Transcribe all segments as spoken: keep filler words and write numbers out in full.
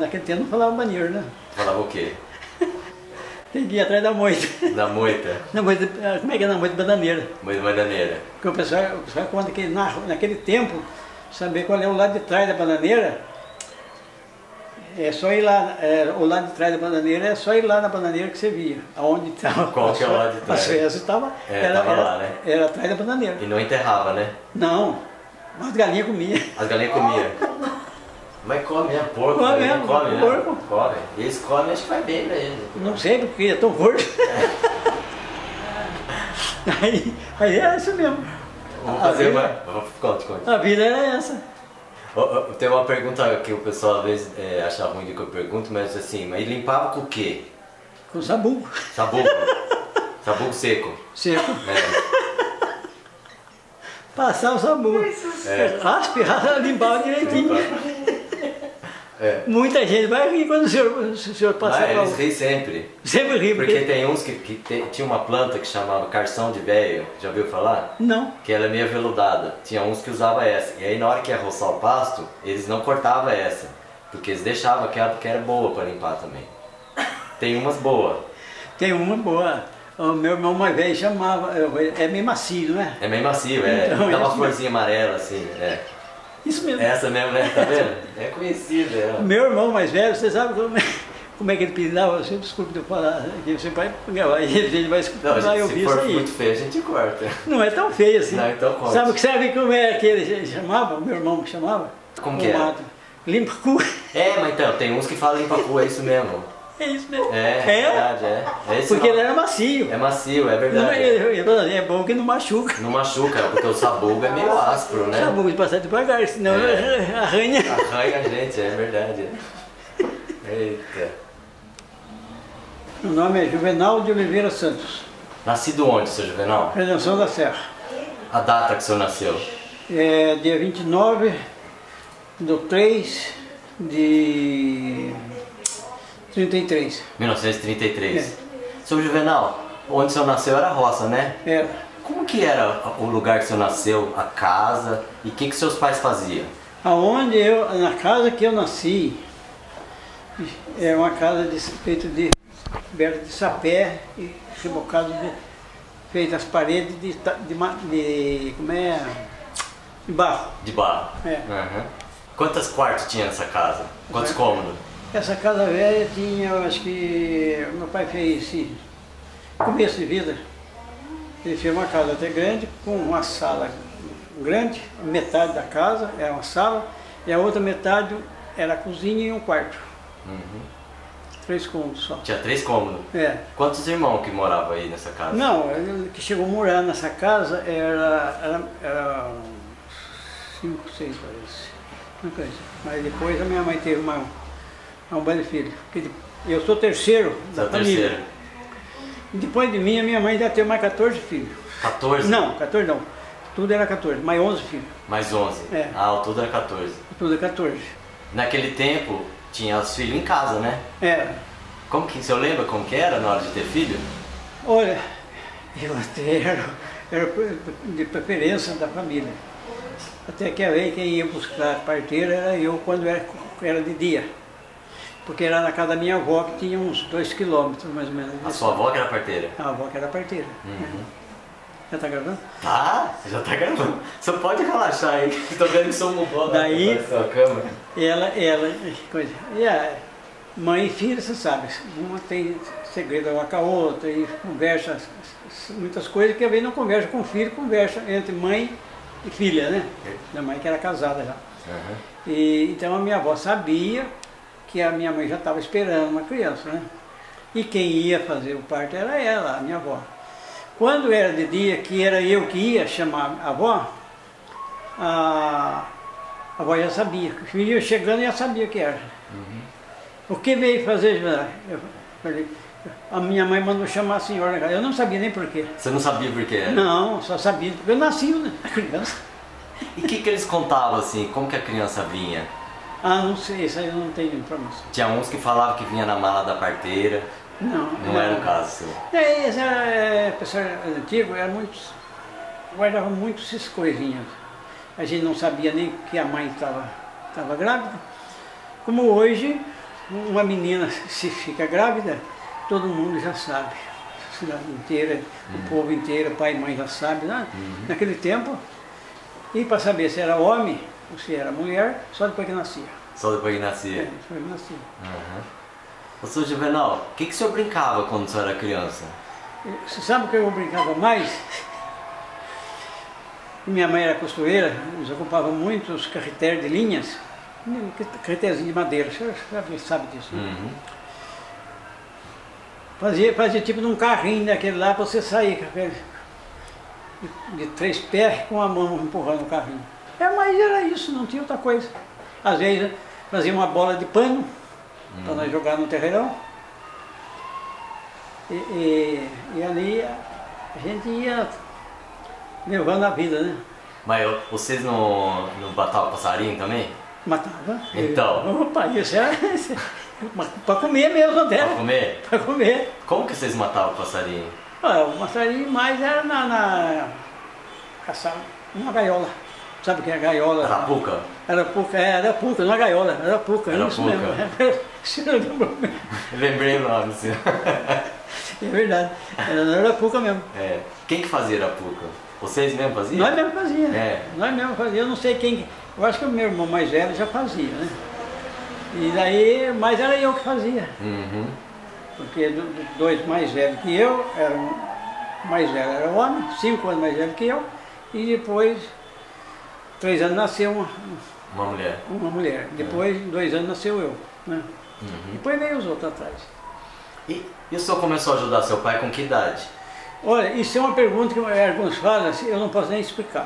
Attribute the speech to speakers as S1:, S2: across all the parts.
S1: naquele tempo não falava banheiro, né?
S2: Falava o quê?
S1: Tem que ir atrás da moita.
S2: Da moita?
S1: Na moita, como é que é na moita bananeira?
S2: Moita bananeira.
S1: Porque o pessoal, o pessoal conta que na, naquele tempo, saber qual é o lado de trás da bananeira, é só ir lá, é, o lado de trás da bananeira é só ir lá na bananeira que você via. Aonde estava.
S2: Qual que é o lado de trás?
S1: As festas estavam.
S2: É,
S1: era,
S2: tava
S1: era,
S2: lá, né?
S1: Era atrás da bananeira.
S2: E não enterrava, né?
S1: Não, as galinhas comiam.
S2: As galinhas comiam. Mas come mesmo, porco.
S1: Come
S2: Come,
S1: mesmo,
S2: come, né?
S1: porco.
S2: Come. E eles comem, acho que vai bem pra eles.
S1: Não sei porque é tão gordo. aí, aí é isso mesmo.
S2: Vamos
S1: A
S2: fazer
S1: vida-
S2: uma... Conte, conte.
S1: A vida era essa.
S2: Ó, ó, tem uma pergunta que o pessoal às vezes é, acha ruim de que eu pergunto, mas assim, mas limpava com o quê?
S1: Com sabugo.
S2: Sabugo? Sabugo seco?
S1: Seco.
S2: É.
S1: Passar o sabugo.
S2: É.
S1: Raspe, raspa, limpava direitinho.
S2: É.
S1: Muita gente vai rir quando o senhor, o senhor passa
S2: Ah,
S1: mal.
S2: eles riem sempre.
S1: Sempre ri,
S2: Porque
S1: porque...
S2: tem uns que, que tem- tinha uma planta que chamava carção de velho, já ouviu falar?
S1: Não.
S2: Que ela é meio aveludada. Tinha uns que usavam essa. E aí na hora que ia roçar o pasto, eles não cortavam essa. Porque eles deixavam aquela porque era boa para limpar também. Tem umas boas.
S1: Tem uma boa. O meu irmão mais velho chamava, é meio macio, não é?
S2: É meio macio, é.
S1: Então,
S2: Dá uma
S1: isso
S2: florzinha amarela assim, é.
S1: Isso mesmo.
S2: Essa mesmo, né? Tá vendo? É conhecida
S1: O
S2: ela.
S1: meu irmão mais velho, você sabe como é, como é que ele pisava? Você desculpe de eu falar, que você vai gravar e a gente vai escutar
S2: Não,
S1: e
S2: gente,
S1: ouvir
S2: se
S1: isso
S2: for
S1: aí.
S2: muito feio, a gente corta.
S1: Não é tão feio assim.
S2: Não, então conte.
S1: Sabe, sabe como é que ele chamava? O meu irmão me chamava?
S2: Como que é?
S1: Mato. Limpa cu.
S2: É, mas então, tem uns que falam limpa cu, é isso mesmo.
S1: É isso mesmo.
S2: É, é verdade, é. É esse
S1: Porque
S2: nome.
S1: ele era macio.
S2: É macio, é
S1: Não,
S2: verdade.
S1: ele- ele- é bom que não machuca.
S2: Não machuca, porque o sabugo é meio áspero, né?
S1: Sabugo de passar devagar, senão
S2: É.
S1: arranha.
S2: Arranha a gente, é verdade. Eita.
S1: O nome é Juvenal de Oliveira Santos,
S2: Nascido onde, seu Juvenal?
S1: Redenção da Serra.
S2: A data que o senhor nasceu?
S1: É dia vinte e nove do três de trinta e três.
S2: mil novecentos e trinta e três.
S1: É.
S2: Seu Juvenal, onde o senhor nasceu era roça, né?
S1: Era.
S2: Como que era o lugar que o senhor nasceu, a casa, e o que que seus pais faziam?
S1: Aonde eu, na casa que eu nasci, é uma casa de, feita de coberta de sapé e rebocado de, feita as paredes de, ta- de, ma- de como é, de barro.
S2: De barro?
S1: É.
S2: Uhum. Quantos quartos tinha nessa casa? Quantos cômodos?
S1: Essa casa velha tinha, eu acho que meu pai fez esse começo de vida. Ele fez uma casa até grande, com uma sala grande, metade da casa era uma sala, e a outra metade era a cozinha e um quarto.
S2: Uhum.
S1: Três cômodos só.
S2: Tinha três cômodos.
S1: É.
S2: Quantos irmãos que moravam aí nessa casa?
S1: Não, ele que chegou a morar nessa casa era, era, era cinco, seis, parece. Uma coisa. Mas depois a minha mãe teve uma, uma banda de filho. Porque eu sou terceiro
S2: Você é
S1: da
S2: o
S1: família.
S2: terceiro?
S1: E depois de mim, a minha mãe já teve mais quatorze filhos.
S2: quatorze?
S1: Não, quatorze não. Tudo era quatorze, mais onze filhos.
S2: Mais onze?
S1: É.
S2: Ah, o tudo era quatorze.
S1: Tudo é quatorze.
S2: Naquele tempo, tinha os filhos em casa, né?
S1: Era.
S2: Como que, o senhor lembra como que era na hora de ter filho?
S1: Olha, eu até era, era de preferência da família. Até que a vez quem ia buscar a parteira era eu quando era, era de dia. Porque era na casa da minha avó que tinha uns dois quilômetros mais ou menos.
S2: A sua avó que era parteira?
S1: A avó que era parteira.
S2: Uhum.
S1: Já tá gravando?
S2: Tá, você já tá gravando. Você pode relaxar aí, que tô vendo que sou mudou
S1: Daí-
S2: na sua câmera.
S1: E ela, ela, coisa. E a mãe e filha, você sabe, uma tem segredo uma com a outra e conversa muitas coisas que a vez não conversa com o filho, conversa entre mãe e filha, né? Da mãe que era casada já.
S2: Uhum.
S1: E, então a minha avó sabia que a minha mãe já estava esperando uma criança, né? E quem ia fazer o parto era ela, a minha avó. Quando era de dia, que era eu que ia chamar a avó, a, a avó já sabia. Os filhos iam chegando e já sabia que era.
S2: Uhum.
S1: O que veio fazer, Joana? Eu falei, a minha mãe mandou chamar a senhora. Eu não sabia nem por quê.
S2: Você não sabia por que era?
S1: Não, só sabia porque eu nasci, né? A criança.
S2: E o que, que eles contavam assim? Como que a criança vinha?
S1: Ah, não sei, isso aí eu não tenho informação.
S2: Tinha uns que falavam que vinha na mala da parteira.
S1: Não,
S2: Não era o caso seu.
S1: É, esse é, pessoal antigo, era muito, guardava muito essas coisinhas. A gente não sabia nem que a mãe estava estava grávida. Como hoje, uma menina se fica grávida, todo mundo já sabe. A cidade inteira, uhum. o povo inteiro, pai e mãe já sabe, né? Uhum. Naquele tempo. E para saber se era homem ou se era mulher, só depois que nascia.
S2: Só depois que nascia?
S1: É, depois que nascia.
S2: Uhum. Ô, senhor Juvenal, o que, que o senhor brincava quando o senhor era criança?
S1: Você sabe o que eu brincava mais? Minha mãe era costureira, eles ocupavam muito os carretéis de linhas, carretéis de madeira, você já sabe disso, né? Uhum. Fazia, fazia tipo de um carrinho daquele lá para você sair, de, de três pés com a mão empurrando o carrinho. É, mas era isso, não tinha outra coisa. Às vezes fazia uma bola de pano uhum. para nós jogar no terreirão. E, e, e ali a gente ia levando a vida, né?
S2: Mas vocês não, não matavam passarinho também?
S1: Matava.
S2: Então?
S1: Opa, isso era para comer mesmo até.
S2: Para comer?
S1: Para comer.
S2: Como que vocês matavam o passarinho?
S1: Ah, o passarinho mais era na, na caçava, uma gaiola. Sabe o que é gaiola?
S2: Arapuca?
S1: Arapuca, é, arapuca, não é gaiola, arapuca, é isso mesmo.
S2: Lembrei o nome, senhor.
S1: É verdade, era na arapuca mesmo.
S2: É. Quem que fazia arapuca? Vocês mesmo faziam?
S1: Nós mesmo fazia.
S2: É.
S1: Nós mesmo fazia, eu não sei quem, eu acho que o meu irmão mais velho já fazia, né? E daí, mas era eu que fazia. Uhum. Porque dois mais velhos que eu, eram, o mais velho era homem, cinco anos mais velho que eu, e depois, três anos nasceu uma,
S2: uma mulher.
S1: Uma mulher. Depois, é. dois anos nasceu eu. Né? Uhum. Depois veio os outros atrás.
S2: E, e o senhor começou a ajudar seu pai com que idade?
S1: Olha, isso é uma pergunta que alguns falam, assim, eu não posso nem explicar.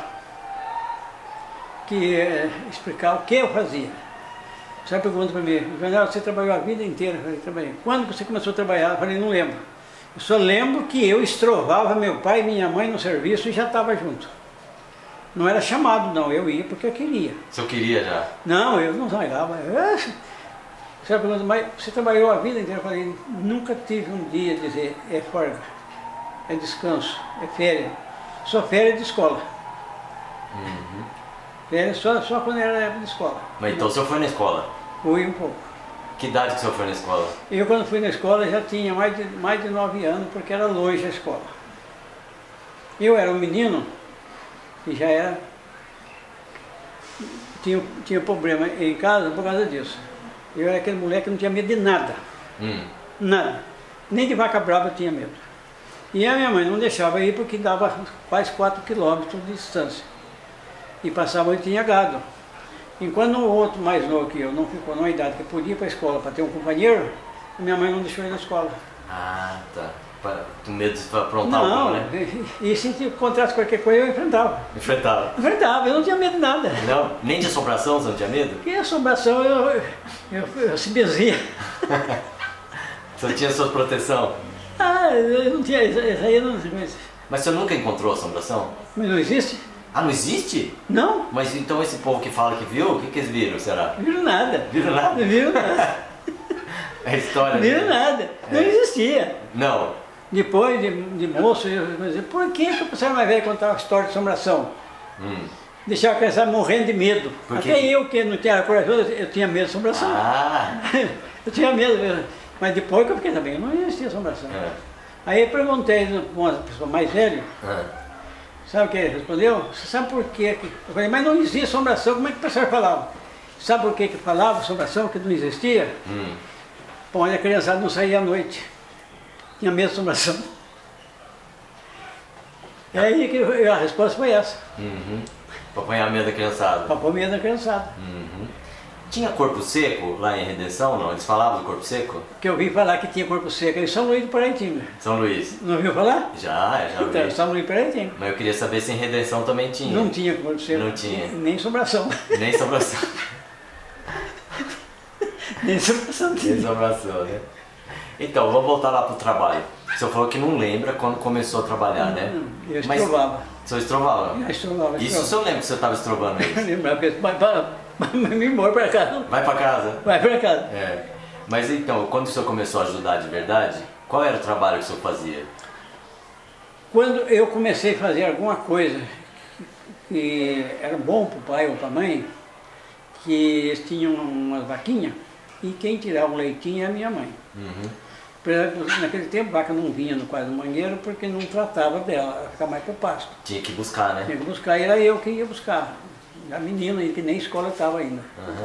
S1: Que é, explicar o que eu fazia. Você pergunta para mim, Juvenal, você trabalhou a vida inteira? Eu falei, trabalhei. Quando você começou a trabalhar? Eu falei, não lembro. Eu só lembro que eu estrovava meu pai e minha mãe no serviço e já estava junto. Não era chamado não, eu ia porque eu queria.
S2: O senhor queria já?
S1: Não, eu não trabalhava. Você pergunta, mas você trabalhou a vida inteira? Eu falei, nunca tive um dia de dizer, é folga, é descanso, é férias. Só férias de escola. Uhum. Férias só, só quando era época de escola.
S2: Mas então o senhor foi na escola?
S1: Fui um pouco.
S2: Que idade que o senhor foi na escola?
S1: Eu quando fui na escola já tinha mais de, mais de nove anos, porque era longe a escola. Eu era um menino que já era... Tinha, tinha problema em casa por causa disso. Eu era aquele moleque que não tinha medo de nada. Hum. Nada. Nem de vaca brava eu tinha medo. E a minha mãe não deixava ir porque dava quase quatro quilômetros de distância. E passava e tinha gado. Enquanto o outro mais novo que eu não ficou numa idade que podia ir para a escola para ter um companheiro, a minha mãe não deixou ir na escola.
S2: Ah, tá. Com medo de aprontar
S1: não,
S2: alguma, né?
S1: E, e se encontrasse qualquer coisa, eu enfrentava.
S2: Enfrentava?
S1: Enfrentava, eu não tinha medo de nada.
S2: Não? Nem de assombração você não tinha medo?
S1: Que assombração, eu, eu, eu, eu se benzia.
S2: Você tinha sua proteção?
S1: Ah, eu não tinha, isso aí eu não...
S2: Mas você nunca encontrou assombração?
S1: Mas não existe?
S2: Ah, não existe?
S1: Não.
S2: Mas então esse povo que fala que viu, o que, que eles viram, será?
S1: Viram nada.
S2: Viram nada?
S1: Não viram nada.
S2: É história.
S1: Não viram nada.
S2: É.
S1: Não existia.
S2: Não.
S1: Depois de, de moço, eu dizia, por que que o pessoal mais velho contava história de assombração? Hum. Deixava a criança morrendo de medo.
S2: Por
S1: Até
S2: que?
S1: eu, que não tinha corajoso, eu tinha medo de assombração.
S2: Ah.
S1: Eu tinha medo, mas depois que eu fiquei sabendo, não existia assombração. É. Aí eu perguntei para uma pessoa mais velha, é. Sabe o que ele respondeu? Você sabe por quê? Eu falei, mas não existia assombração, como é que o pessoal falava? Sabe por que que falava assombração, que não existia? Hum. Bom, a criançada não saía à noite. Tinha medo de assombração. E aí que a resposta foi essa.
S2: Uhum. Para apanhar medo da criançada.
S1: Para pôr medo da criançada.
S2: Uhum. Tinha corpo seco lá em Redenção, não? Eles falavam do corpo seco?
S1: Que eu vi falar que tinha corpo seco em São Luís do Paraitinga.
S2: São Luís.
S1: Não ouviu falar?
S2: Já, já
S1: então,
S2: vi.
S1: São Luís do Paraitinga.
S2: Mas eu queria saber se em Redenção também tinha.
S1: Não tinha corpo seco.
S2: Não tinha.
S1: Nem assombração.
S2: Nem assombração.
S1: Nem assombração tinha.
S2: Nem assombração, né? Então, vamos voltar lá pro trabalho. O senhor falou que não lembra quando começou a trabalhar,
S1: não,
S2: né?
S1: Não, eu estrovava.
S2: Mas o senhor estrovava?
S1: Eu estrovava.
S2: Isso o senhor lembra que o senhor estava estrovando isso?
S1: Eu lembrava, vai para me embora para casa.
S2: Vai para casa?
S1: Vai para casa.
S2: É. Mas então, quando o senhor começou a ajudar de verdade, qual era o trabalho que o senhor fazia?
S1: Quando eu comecei a fazer alguma coisa que era bom para o pai ou para a mãe, que eles tinham umas vaquinhas, e quem tirava o leitinho é a minha mãe.
S2: Uhum.
S1: Por exemplo, naquele tempo a vaca não vinha no quadro do mangueiro porque não tratava dela, ela ficava mais para o pasto.
S2: Tinha que buscar, né?
S1: Tinha que buscar, e era eu que ia buscar. A menina, que nem escola estava ainda.
S2: Uhum.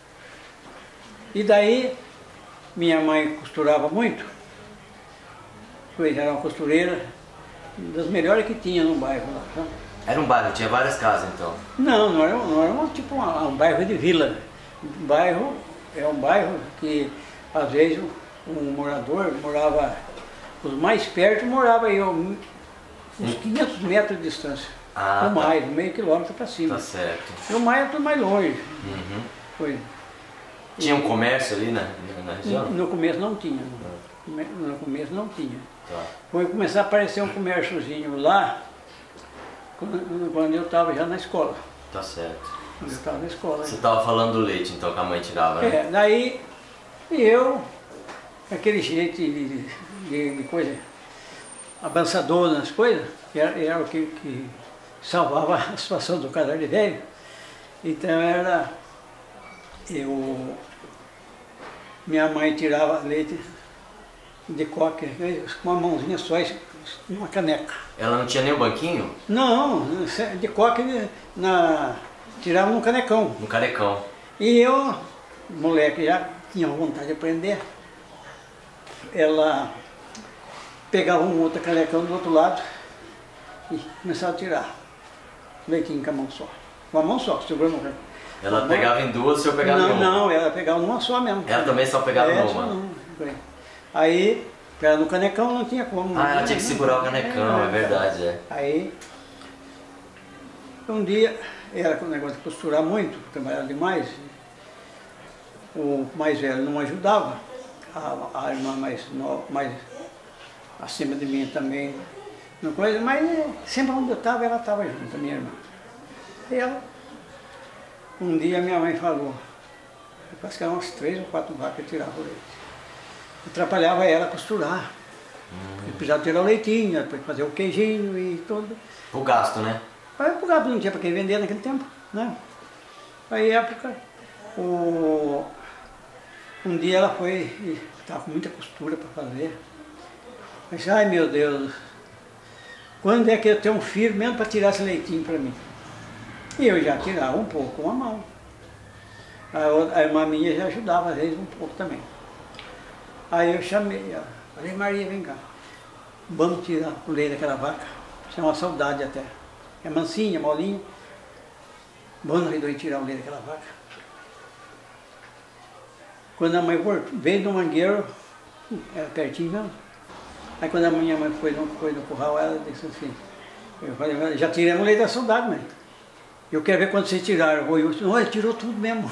S1: E daí, minha mãe costurava muito, era uma costureira das melhores que tinha no bairro lá, sabe?
S2: Era um bairro, tinha várias casas então?
S1: Não, não era, não era um, tipo uma, um bairro de vila. Um bairro, é um bairro que às vezes um morador morava, os mais perto morava aí uns quinhentos metros de distância.
S2: Ah,
S1: ou mais, tá. meio quilômetro para cima.
S2: Tá certo.
S1: E o mais é tudo mais longe.
S2: Uhum.
S1: Foi.
S2: Tinha um comércio ali na, na região?
S1: No, no começo não tinha. No, no começo não tinha.
S2: Tá.
S1: Foi começar a aparecer um comérciozinho lá, quando, quando eu estava já na escola.
S2: Tá certo.
S1: Quando eu estava na escola.
S2: Você estava falando do leite, então, que a mãe tirava, né?
S1: É, daí eu, aquele jeito de, de, de coisa, avançador nas coisas, que era, era o que, que salvava a situação do casal de velho. Então era, eu, minha mãe tirava leite de coque, com uma mãozinha só, uma caneca.
S2: Ela não tinha nem o banquinho?
S1: Não, de coque na, tirava num canecão.
S2: No canecão.
S1: E eu, moleque, já tinha vontade de aprender. Ela pegava um outro canecão do outro lado e começava a tirar leitinho com a mão só. Com a mão só, segurando o canecão.
S2: Ela pegava em duas e o senhor pegava
S1: não,
S2: em uma?
S1: Não, ela pegava numa só mesmo.
S2: Ela também só pegava
S1: é,
S2: numa?
S1: Não, aí, no canecão não tinha como.
S2: Ah, ela tinha que segurar o canecão, é, é verdade, é.
S1: Aí, um dia, era com o negócio de costurar muito, trabalhava demais. O mais velho não ajudava, a, a irmã mais, no, mais acima de mim também, não coisa, mas sempre onde eu estava, ela estava junto, a minha irmã. E ela, um dia minha mãe falou, parece que eram umas três ou quatro vacas que tiravam o leite. Atrapalhava ela a costurar. Hum. Precisava tirar o leitinho, depois fazer o queijinho e tudo.
S2: O gasto, né?
S1: Mas o gasto não tinha para quem vender naquele tempo, né? Aí época, o... um dia ela foi, e estava com muita costura para fazer. Eu disse, ai meu Deus, quando é que eu tenho um filho mesmo para tirar esse leitinho para mim? E eu já tirava um pouco com a mão. A, outra, a irmã minha já ajudava às vezes um pouco também. Aí eu chamei ela, falei, Maria, vem cá, vamos tirar o leite daquela vaca. Isso é uma saudade até. É mansinha, molinha. Vamos ali tirar o leite daquela vaca. Quando a mãe veio do mangueiro, era pertinho mesmo. Aí quando a minha mãe foi no, foi no curral, ela disse assim, eu falei, já tiramos o leite da saudade, mãe. Eu quero ver quando vocês tiraram. Eu disse, não, ele tirou tudo mesmo.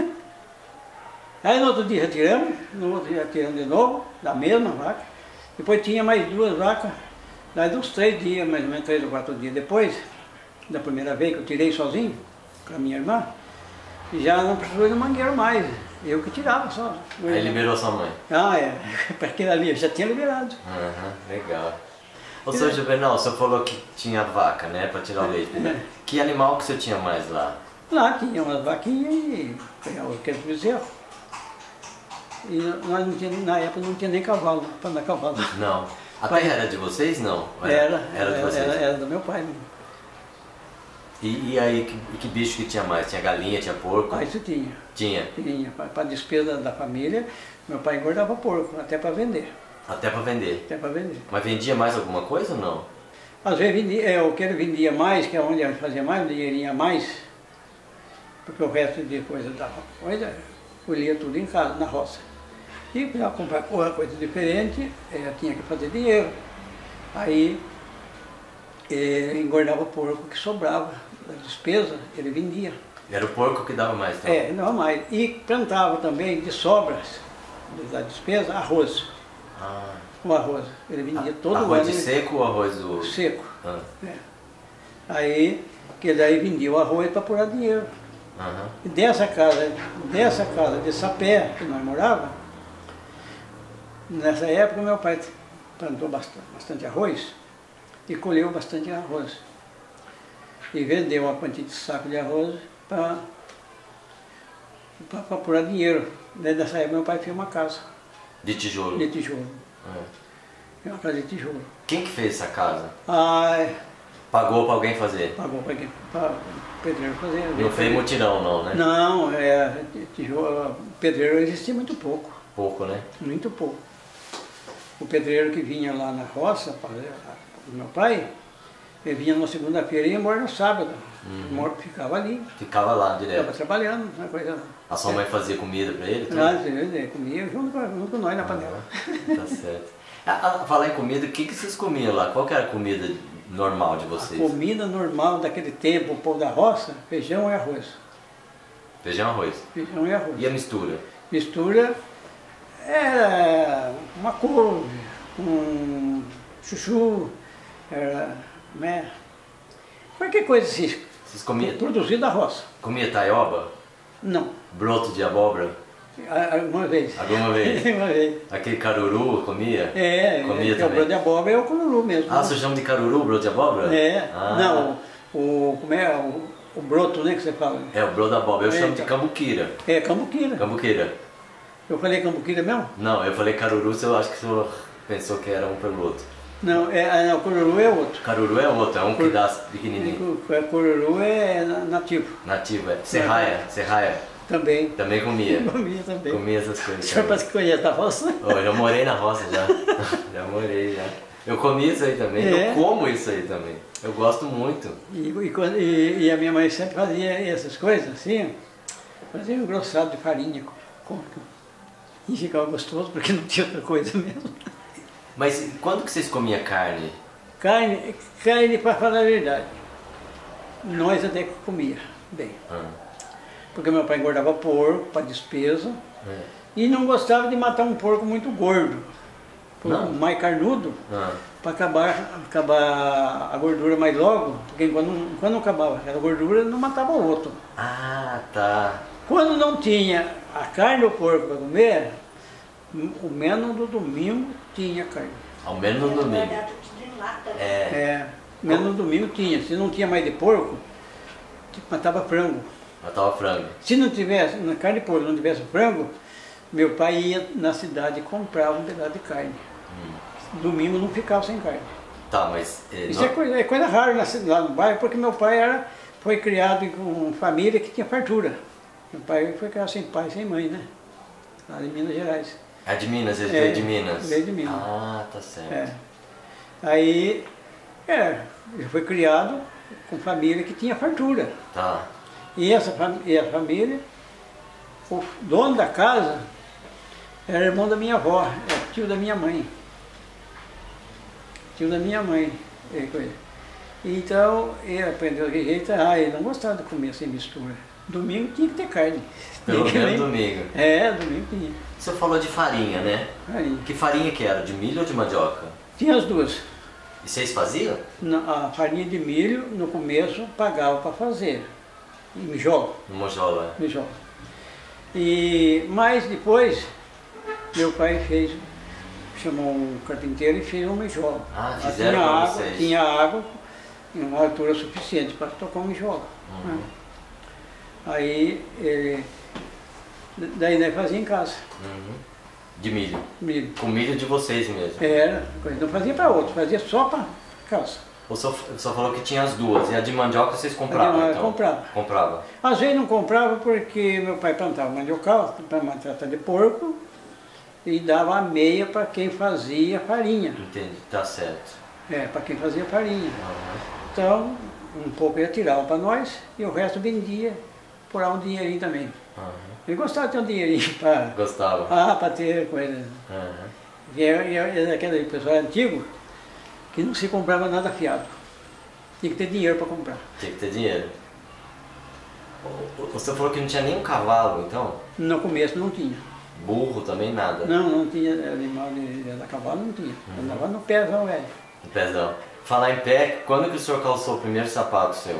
S1: Aí no outro dia já tiramos, no outro dia tiramos de novo, da mesma vaca. Depois tinha mais duas vacas, daí uns três dias, mais ou menos três ou quatro dias depois, da primeira vez que eu tirei sozinho, com a minha irmã, já não precisou ir no mangueiro mais. Eu que tirava só.
S2: Aí liberou sua mãe?
S1: Ah, é. Para aquele ali, eu já tinha liberado.
S2: Aham, uhum, legal. Ô, seu Juvenal, o senhor falou que tinha vaca, né, para tirar o leite, né? É. Que animal que você tinha mais lá?
S1: Lá tinha umas vaquinhas e aqueles bezerros. E nós não tínhamos, na época não tinha nem cavalo, para andar cavalo.
S2: Não. A terra era de vocês, não?
S1: Era, era,
S2: era de vocês?
S1: Era, era do meu pai.
S2: E, e aí, que, que bicho que tinha mais? Tinha galinha, tinha porco?
S1: Ah, isso tinha.
S2: Tinha?
S1: Tinha. Para despesa da família, meu pai engordava porco, até para vender.
S2: Até para vender?
S1: Até para vender.
S2: Mas vendia mais alguma coisa ou não?
S1: Às vezes vendia, é, o que ele vendia mais, que é onde ele fazia mais, um dinheirinho a mais, porque o resto de coisa da coisa, colhia tudo em casa, na roça. E para comprar coisa diferente, é, tinha que fazer dinheiro. Aí ele engordava o porco que sobrava da despesa, ele vendia.
S2: Era o porco que dava mais, então?
S1: É, não mais. E plantava também de sobras da despesa arroz.
S2: Ah.
S1: O arroz. Ele vendia
S2: A,
S1: todo
S2: arroz
S1: ano.
S2: Arroz de seco ou arroz do...
S1: Seco.
S2: Ah.
S1: É. Aí, que daí vendia o arroz para pôr dinheiro.
S2: Uhum.
S1: E dessa casa, dessa casa de sapé que nós morávamos, nessa época meu pai plantou bastante, bastante arroz e colheu bastante arroz. E vendeu uma quantia de saco de arroz para para apurar dinheiro. Daí dessa época meu pai fez uma casa.
S2: De tijolo?
S1: De tijolo.
S2: É.
S1: É uma casa de tijolo.
S2: Quem que fez essa casa?
S1: Ah, é.
S2: Pagou pra alguém fazer?
S1: Pagou para quem? Para o pedreiro fazer.
S2: Não fez mutirão não, né?
S1: Não, é, tijolo, pedreiro existia muito pouco.
S2: Pouco, né?
S1: Muito pouco. O pedreiro que vinha lá na roça, o meu pai, ele vinha na segunda-feira e ia embora no sábado. Uhum. Ficava ali.
S2: Ficava lá direto?
S1: Ficava trabalhando. Uma coisa...
S2: A sua mãe fazia comida pra ele? Tudo?
S1: Ah, sim, comia junto com, junto com nós na panela.
S2: Ah, tá certo. Ah, falar em comida, o que, que vocês comiam lá? Qual que era a comida normal de vocês?
S1: A comida normal daquele tempo, o povo da roça, feijão e arroz.
S2: Feijão e arroz?
S1: Feijão e arroz.
S2: E a mistura?
S1: Mistura era uma couve, um chuchu, era, né? Qualquer coisa assim.
S2: Vocês comiam?
S1: Produzido da roça.
S2: Comia taioba?
S1: Não.
S2: Broto de abóbora?
S1: Alguma vez.
S2: Alguma vez?
S1: Uma vez.
S2: Aquele caruru comia?
S1: É,
S2: comia
S1: é,
S2: também.
S1: O broto de abóbora é o caruru mesmo.
S2: Ah, você chama de caruru, broto de abóbora?
S1: É.
S2: Ah.
S1: Não, o, como é, o, o broto, né, que você fala.
S2: É, o broto da abóbora. Eu
S1: é,
S2: chamo
S1: então.
S2: de cambuquira.
S1: É, cambuquira.
S2: Cambuquira.
S1: Eu falei cambuquira mesmo?
S2: Não, eu falei caruru, eu acho que o senhor pensou que era um pelo outro.
S1: Não, é, não, o caruru é outro.
S2: Caruru é outro, é um que dá pequenininho.
S1: O caruru é nativo.
S2: Nativo, é. Serraia, serraia.
S1: Também.
S2: Também comia.
S1: Comia também.
S2: Comia essas coisas.
S1: O senhor parece que conhece a roça?
S2: Oh, eu já morei na roça já. Já morei já. Eu comi isso aí também,
S1: É.
S2: eu como isso aí também. Eu gosto muito.
S1: E, e, quando- e- e a minha mãe sempre fazia essas coisas assim, fazia um engrossado de farinha. Com, com, e ficava gostoso porque não tinha outra coisa mesmo.
S2: Mas quando que vocês comiam carne?
S1: Carne, carne para falar a verdade, nós até que comia bem.
S2: Ah,
S1: Porque meu pai engordava porco para despesa
S2: é.
S1: e não gostava de matar um porco muito gordo. Porco
S2: Não?
S1: mais carnudo,
S2: Ah,
S1: para acabar, acabar a gordura mais logo, porque quando, quando acabava aquela gordura, não matava o outro.
S2: ah, tá.
S1: Quando não tinha a carne do porco para comer, o menos do domingo tinha carne.
S2: Ao menos no domingo. É.
S1: É, menos no domingo tinha. Se não tinha mais de porco, matava frango.
S2: Matava frango.
S1: Se não tivesse, na carne de porco não tivesse frango, meu pai ia na cidade e comprava um pedaço de carne.
S2: Hum.
S1: Domingo não ficava sem carne.
S2: Tá, mas. eh,
S1: Isso
S2: não-
S1: é coisa, é coisa rara na cidade, lá no bairro, porque meu pai era, foi criado com família que tinha fartura. Meu pai foi criado sem pai, sem mãe, né? Lá em Minas Gerais.
S2: É de Minas, ele
S1: É,
S2: veio de Minas.
S1: veio de Minas.
S2: Ah, tá certo.
S1: É. Aí, é, ele foi criado com família que tinha fartura.
S2: Tá.
S1: E essa fam- e a família, o dono da casa era irmão da minha avó, é tio da minha mãe. Tio da minha mãe. é, coisa. Então, ele aprendeu de jeito, ah, ele não gostava de comer sem mistura. Domingo tinha que ter carne.
S2: Pelo
S1: Tinha que
S2: menos
S1: nem-
S2: domingo.
S1: É, domingo tinha.
S2: Você falou de farinha, né?
S1: Aí.
S2: Que farinha que era? De milho ou de mandioca?
S1: Tinha as duas.
S2: E vocês faziam?
S1: Na- A farinha de milho, no começo, pagava para fazer. E mijola.
S2: No mojola.
S1: mijola. E, mas depois, meu pai fez, chamou um carpinteiro e fez uma mijola.
S2: Ah,
S1: Lá
S2: fizeram
S1: tinha
S2: pra
S1: água,
S2: vocês.
S1: tinha água em uma altura suficiente para tocar uma mijola.
S2: Uhum.
S1: né? Aí, ele, daí nós fazia em casa,
S2: Uhum. De milho.
S1: milho.
S2: Com milho de vocês mesmo.
S1: Era, coisa, não fazia para outro, fazia só para casa.
S2: O senhor, o senhor falou que tinha as duas. E a de mandioca vocês compravam,
S1: A de-
S2: então?
S1: comprava.
S2: Comprava.
S1: Às vezes não comprava porque meu pai plantava mandiocal, para tratar de porco, e dava a meia para quem fazia farinha.
S2: Entendi, tá certo.
S1: É, para quem fazia farinha.
S2: Uhum.
S1: Então, um pouco ele tirava para nós e o resto vendia por lá um dinheirinho também.
S2: Uhum.
S1: Ele gostava de ter um dinheirinho para
S2: Gostava.
S1: ah, para ter coisa.
S2: Uhum.
S1: E é, é daquele pessoal antigo que não se comprava nada fiado. Tinha que ter dinheiro para comprar.
S2: Tinha que ter dinheiro. O- o- O senhor falou que não tinha nem um cavalo, então?
S1: No começo não tinha.
S2: Burro também nada.
S1: Não, não tinha animal de, de andar a cavalo, não tinha. Andava no pezão, velho.
S2: No pezão. Falar em pé, quando que o senhor calçou o primeiro sapato seu?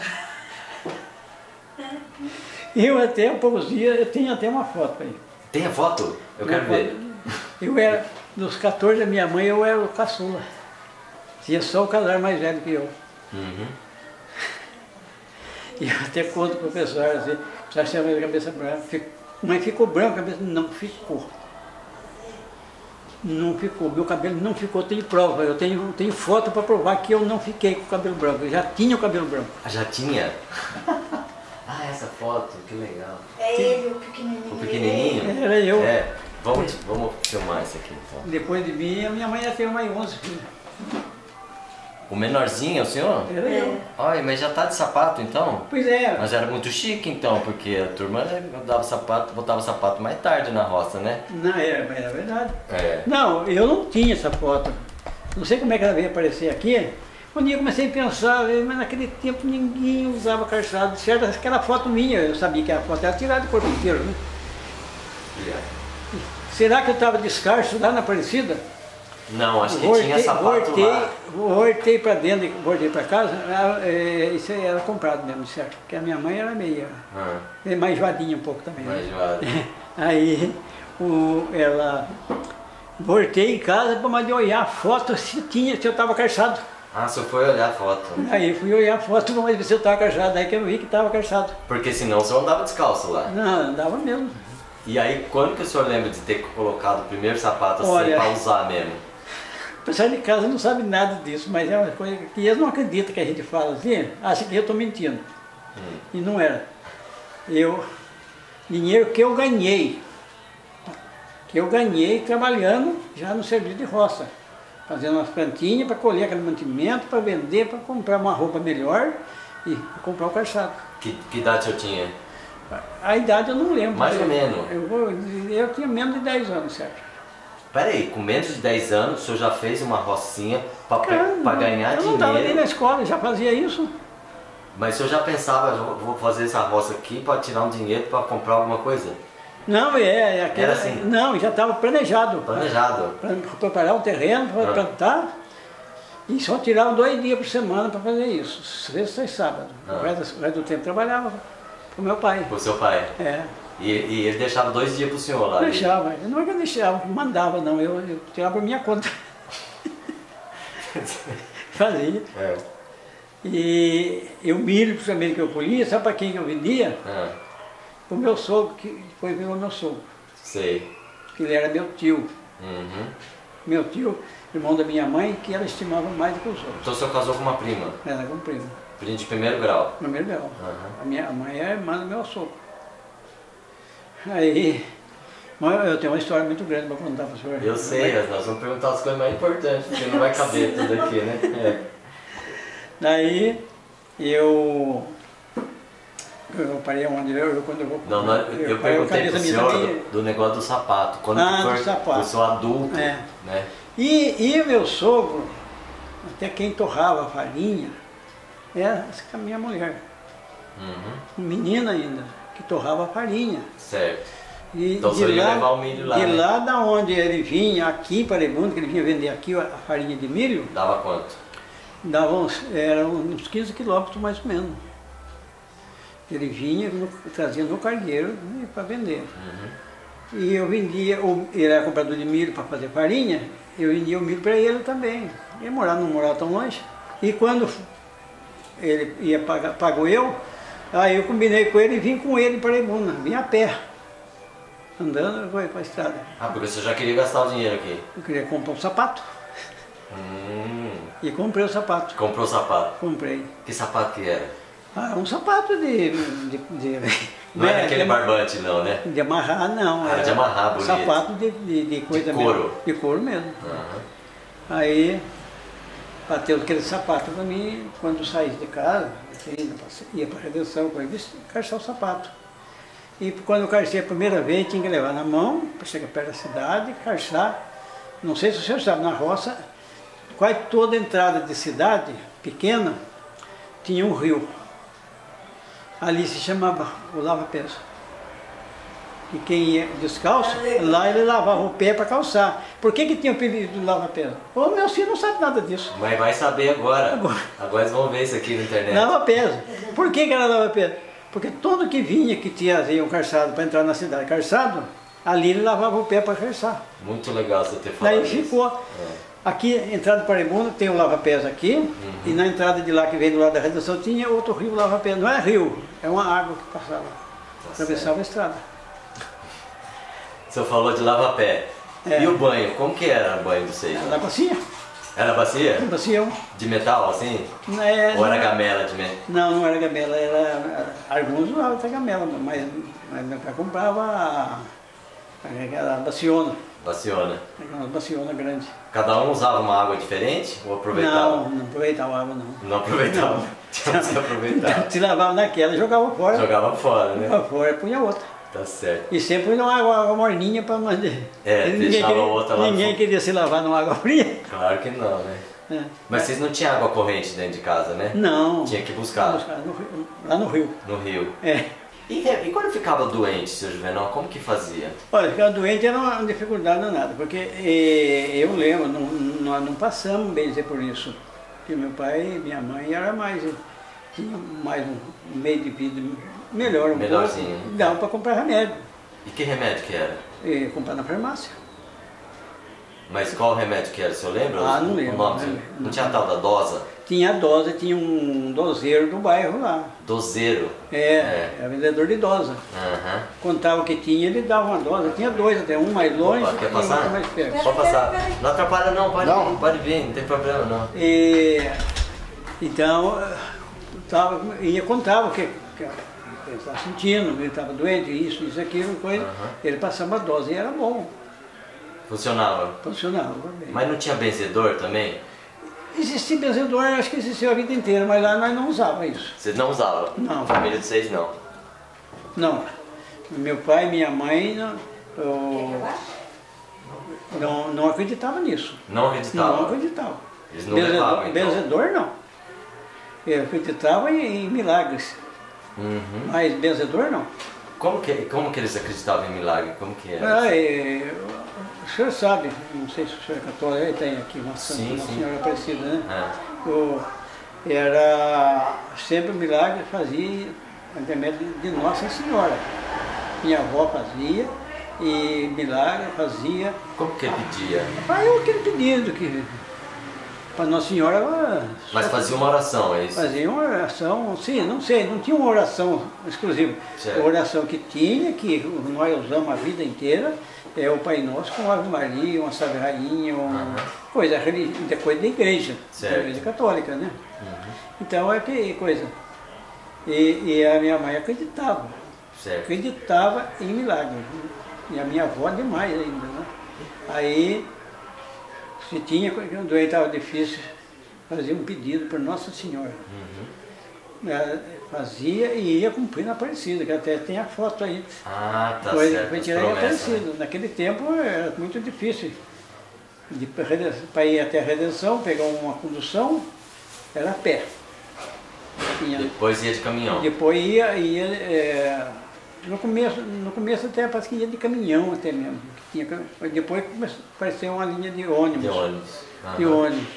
S1: Eu até, há poucos dias, eu tenho até uma foto aí.
S2: Tem a foto? Eu quero
S1: Uma
S2: ver.
S1: foto. Eu era, dos quatorze da minha mãe, eu era o caçula. Tinha só o casar mais velho que eu.
S2: Uhum.
S1: E eu até conto para o professor, assim, o professor chama de cabeça branca. Fico, mas ficou branco a cabeça? Não ficou. Não ficou, meu cabelo não ficou, tenho prova, eu tenho, tenho foto para provar que eu não fiquei com o cabelo branco, eu já tinha o cabelo branco.
S2: Ah, já tinha? Ah, essa foto, que legal.
S3: É ele, o pequenininho.
S2: O pequenininho?
S1: Era eu.
S2: É, vamos, vamos filmar isso aqui então.
S1: Depois de mim, a minha mãe já teve mais onze filhos.
S2: O menorzinho é o senhor?
S1: Era eu.
S2: Olha, mas já tá de sapato então?
S1: Pois é.
S2: Mas era muito chique então, porque a turma dava sapato, botava sapato mais tarde na roça, né?
S1: Não, era, mas era verdade.
S2: É.
S1: Não, eu não tinha essa foto. Não sei como é que ela veio aparecer aqui. Um dia eu comecei a pensar, mas naquele tempo ninguém usava calçado. Certo, aquela foto minha, eu sabia que a foto era tirada do corpo inteiro, né?
S2: Yeah.
S1: Será que eu estava descalço lá na Aparecida?
S2: Não, acho que
S1: voltei,
S2: tinha sapato
S1: voltei,
S2: lá.
S1: Voltei para dentro, e voltei para casa, é, isso aí era comprado mesmo, certo? Porque a minha mãe era meio,
S2: Ah,
S1: mais joadinha um pouco também.
S2: mais
S1: Né?
S2: joado.
S1: Aí o, ela voltei em casa para olhar a foto se tinha, se eu estava calçado.
S2: Ah, o senhor foi olhar a foto.
S1: Aí fui olhar a foto para ver se eu estava calçado, aí que eu vi que estava calçado.
S2: Porque senão o senhor andava descalço lá.
S1: Não, andava mesmo.
S2: E aí, quando que o senhor lembra de ter colocado o primeiro sapato assim
S1: Olha,
S2: para usar mesmo?
S1: O pessoal de casa não sabe nada disso, mas é uma coisa que eles não acreditam que a gente fala assim, acham que eu estou mentindo. Hum. E não era. Eu, dinheiro que eu ganhei, que eu ganhei trabalhando já no serviço de roça, fazendo umas plantinhas para colher aquele mantimento, para vender, para comprar uma roupa melhor e comprar o calçado.
S2: Que, que idade o senhor tinha?
S1: A idade eu não lembro.
S2: Mais ou
S1: eu,
S2: menos?
S1: Eu, eu tinha menos de dez anos, certo?
S2: Peraí, com menos de dez anos o senhor já fez uma rocinha para ganhar
S1: eu
S2: dinheiro?
S1: Eu não estava nem na escola, já fazia isso.
S2: Mas o senhor já pensava, vou fazer essa roça aqui para tirar um dinheiro para comprar alguma coisa?
S1: Não, é, é aquele,
S2: Era assim?
S1: Não, já estava planejado.
S2: Planejado.
S1: Para preparar um terreno, para ah. plantar. E só tirava dois dias por semana para fazer isso, sexta e sábado. Ah. O, resto, o resto do tempo trabalhava com meu pai.
S2: Com o seu pai?
S1: É.
S2: E, e ele deixava dois dias para o senhor lá?
S1: Deixava, ali. Não é que eu deixava, mandava não, eu, eu tirava por minha conta. Fazia. É. E, e o milho principalmente que eu colhia, sabe para quem que eu vendia? Ah. Para o meu sogro, que depois virou meu sogro.
S2: Sei.
S1: Que ele era meu tio.
S2: Uhum. Meu
S1: tio, irmão da minha mãe, que ela estimava mais do que os outros.
S2: Então o senhor casou com uma prima?
S1: Era com prima.
S2: Prima de primeiro grau?
S1: Primeiro grau. Uhum. A minha mãe é irmã do meu sogro. Aí, eu tenho uma história muito grande para contar para o senhor.
S2: Eu sei, mas nós vamos perguntar as coisas mais importantes, porque não vai caber tudo aqui, né? É.
S1: Daí, eu... Eu parei onde eu, eu quando eu vou...
S2: Não, não eu, eu perguntei para o senhor do, do negócio do sapato. Quando
S1: ah,
S2: for,
S1: do sapato.
S2: Eu sou adulto,
S1: é.
S2: né?
S1: E, e meu sogro, até quem torrava a farinha, era a minha mulher. Uhum. Menina ainda, que torrava a farinha.
S2: Certo.
S1: E
S2: então você ia levar o milho lá,
S1: De
S2: né?
S1: lá da onde ele vinha, aqui para Parebundo, que ele vinha vender aqui a farinha de milho...
S2: Dava quanto?
S1: Dava uns, era uns quinze quilômetros mais ou menos. Ele vinha, no, trazia no cargueiro, né, para vender. Uhum. E eu vendia, ele era comprador de milho para fazer farinha, eu vendia o milho para ele também. Ele morava, não morava tão longe. E quando ele ia pagar, pagou eu, aí eu combinei com ele e vim com ele para Parebundo, vim a pé. Andando, foi para a estrada.
S2: Ah, porque você já queria gastar o dinheiro aqui?
S1: Eu queria comprar um sapato.
S2: Hum.
S1: E comprei o sapato.
S2: Comprou o sapato?
S1: Comprei.
S2: Que sapato que era?
S1: Ah, um sapato de... de, de
S2: não
S1: é,
S2: era aquele de, barbante não, né?
S1: De amarrar não.
S2: Ah, era de amarrar, bonito.
S1: Sapato de, de, de coisa
S2: de couro.
S1: mesmo. De couro mesmo.
S2: Uhum.
S1: Aí, bateu aquele sapato para mim, quando eu saí de casa, ia para a redenção, eu disse, calçar o sapato. E quando eu calcei a primeira vez, tinha que levar na mão, para chegar perto da cidade, calçar. Não sei se o senhor sabe, na roça, quase toda entrada de cidade pequena tinha um rio. Ali se chamava o lava-pés. E quem ia descalço, lá ele lavava o pé para calçar. Por que que tinha o pedido do lava-pés? O meu filho não sabe nada disso.
S2: Mas vai saber agora. Agora, agora eles vão ver isso aqui na internet.
S1: Lava-pés. Por que que era lava-pés? Porque todo que vinha que tinha um calçado para entrar na cidade, calçado, ali ele lavava o pé para calçar.
S2: Muito legal você ter falado
S1: Daí
S2: isso.
S1: ficou. Aqui, entrada do Paremundo, tem o lava-pés aqui,
S2: Uhum.
S1: e na entrada de lá, que vem do lado da Redenção, tinha outro rio lava-pés. Não é rio, é uma água que passava,
S2: Tá
S1: atravessava a estrada.
S2: O senhor falou de lava-pé.
S1: É.
S2: E o banho? Como que era o banho de vocês?
S1: Era na bacia,
S2: Era bacia?
S1: na bacia.
S2: De metal, assim?
S1: Não, é,
S2: Ou era
S1: não-
S2: gamela de metal?
S1: Não, não era gamela, era... Alguns usavam até gamela, mas, mas meu pai comprava a, aquela baciona,
S2: Baciona.
S1: aquela baciona grande.
S2: Cada um usava uma água diferente ou aproveitava?
S1: Não, não aproveitava água não.
S2: Não aproveitava. Tinha que se aproveitar.
S1: Se lavava naquela, jogava fora,
S2: Jogava fora, né?
S1: jogava fora, punha outra.
S2: Tá certo.
S1: E sempre numa água, água morninha para manter.
S2: É,
S1: ninguém
S2: deixava
S1: queria,
S2: outra lá no
S1: Ninguém
S2: fundo.
S1: queria se lavar numa água fria.
S2: Claro que não, né?
S1: É.
S2: Mas vocês não tinham água corrente dentro de casa, né?
S1: Não.
S2: Tinha que buscar.
S1: buscar no rio- lá no rio.
S2: No rio.
S1: É.
S2: E, e quando ficava doente, seu Juvenal, como que fazia?
S1: Olha, ficar doente era uma dificuldade danada, porque eh, eu lembro, não, nós não passamos bem dizer por isso. Porque meu pai e minha mãe era mais, tinha mais um meio de vida melhor um
S2: Melhorzinho.
S1: pouco. Dava para comprar remédio,
S2: E que remédio que era?
S1: e comprar na farmácia.
S2: Mas qual remédio que era? O senhor lembra?
S1: Ah, não
S2: O
S1: lembro,
S2: nome?
S1: não lembro.
S2: Não tinha a tal da dosa?
S1: Tinha a dose, tinha um dozeiro do bairro lá.
S2: Dozeiro.
S1: É,
S2: É.
S1: era vendedor de dose.
S2: Aham.
S1: Contava o que tinha, ele dava uma dose. Tinha dois até, um mais longe
S2: Opa, quer
S1: e outro
S2: passar?
S1: mais perto.
S2: Pode passar. Não atrapalha não, pode
S3: Não.
S2: vir, pode vir, não tem problema não.
S1: E, então, tava, ia contava o que, que ele estava sentindo, ele estava doente, isso, isso, aquilo, coisa.
S2: Aham.
S1: Ele passava a dose e era bom,
S2: Funcionava.
S1: funcionava bem.
S2: Mas não tinha benzedor também?
S1: Existia benzedor, acho que existiu a vida inteira, mas lá nós não usávamos isso.
S2: Vocês não usavam?
S1: Não.
S2: A família de vocês não.
S1: Não. Meu pai e minha mãe não, eu, não, não acreditavam nisso.
S2: Não
S1: Não
S2: acreditavam?
S1: acreditavam.
S2: Eles não levavam, então?
S1: Benzedor não. Eu acreditava em, em milagres,
S2: Uhum.
S1: mas benzedor não.
S2: Como que, como que eles acreditavam em milagre? Como que era?
S1: Ah, é, o senhor sabe, não sei se o senhor é católico, ele tem aqui uma, santa,
S2: Sim,
S1: uma
S2: sim.
S1: senhora Aparecida, né?
S2: É.
S1: O, era sempre o milagre fazia por intermédio de Nossa Senhora. Minha avó fazia e milagre fazia.
S2: Como que ele pedia?
S1: Aí eu aquele pedido que para Nossa Senhora ela
S2: Mas fazia uma oração, é isso?
S1: fazia uma oração, sim, não sei, não tinha uma oração exclusiva.
S2: Certo.
S1: A oração que tinha, que nós usamos a vida inteira, é o Pai Nosso com Ave Maria, uma Salve Rainha, uma
S2: Aham.
S1: coisa, religi- de coisa da igreja,
S2: Certo.
S1: da igreja católica, né?
S2: Uhum.
S1: Então é que coisa. E, e a minha mãe acreditava,
S2: Certo.
S1: acreditava em milagres. E a minha avó demais ainda, né? Aí, se tinha, quando o doente estava difícil, fazia um pedido para Nossa Senhora.
S2: Uhum.
S1: Ela fazia e ia cumprir na Aparecida, que até tem a foto aí.
S2: Ah, tá
S1: Foi,
S2: certo.
S1: foi
S2: as
S1: tirar em
S2: promessas,
S1: Aparecida.
S2: né?
S1: Naquele tempo era muito difícil. Para ir até a Redenção, pegar uma condução, era a pé. Tinha,
S2: Depois ia de caminhão.
S1: depois ia, ia é, no, começo, no começo até parece que ia de caminhão até mesmo. que Tinha, mas depois começou a aparecer uma linha de ônibus.
S2: De ônibus.
S1: De
S2: Aham.
S1: ônibus.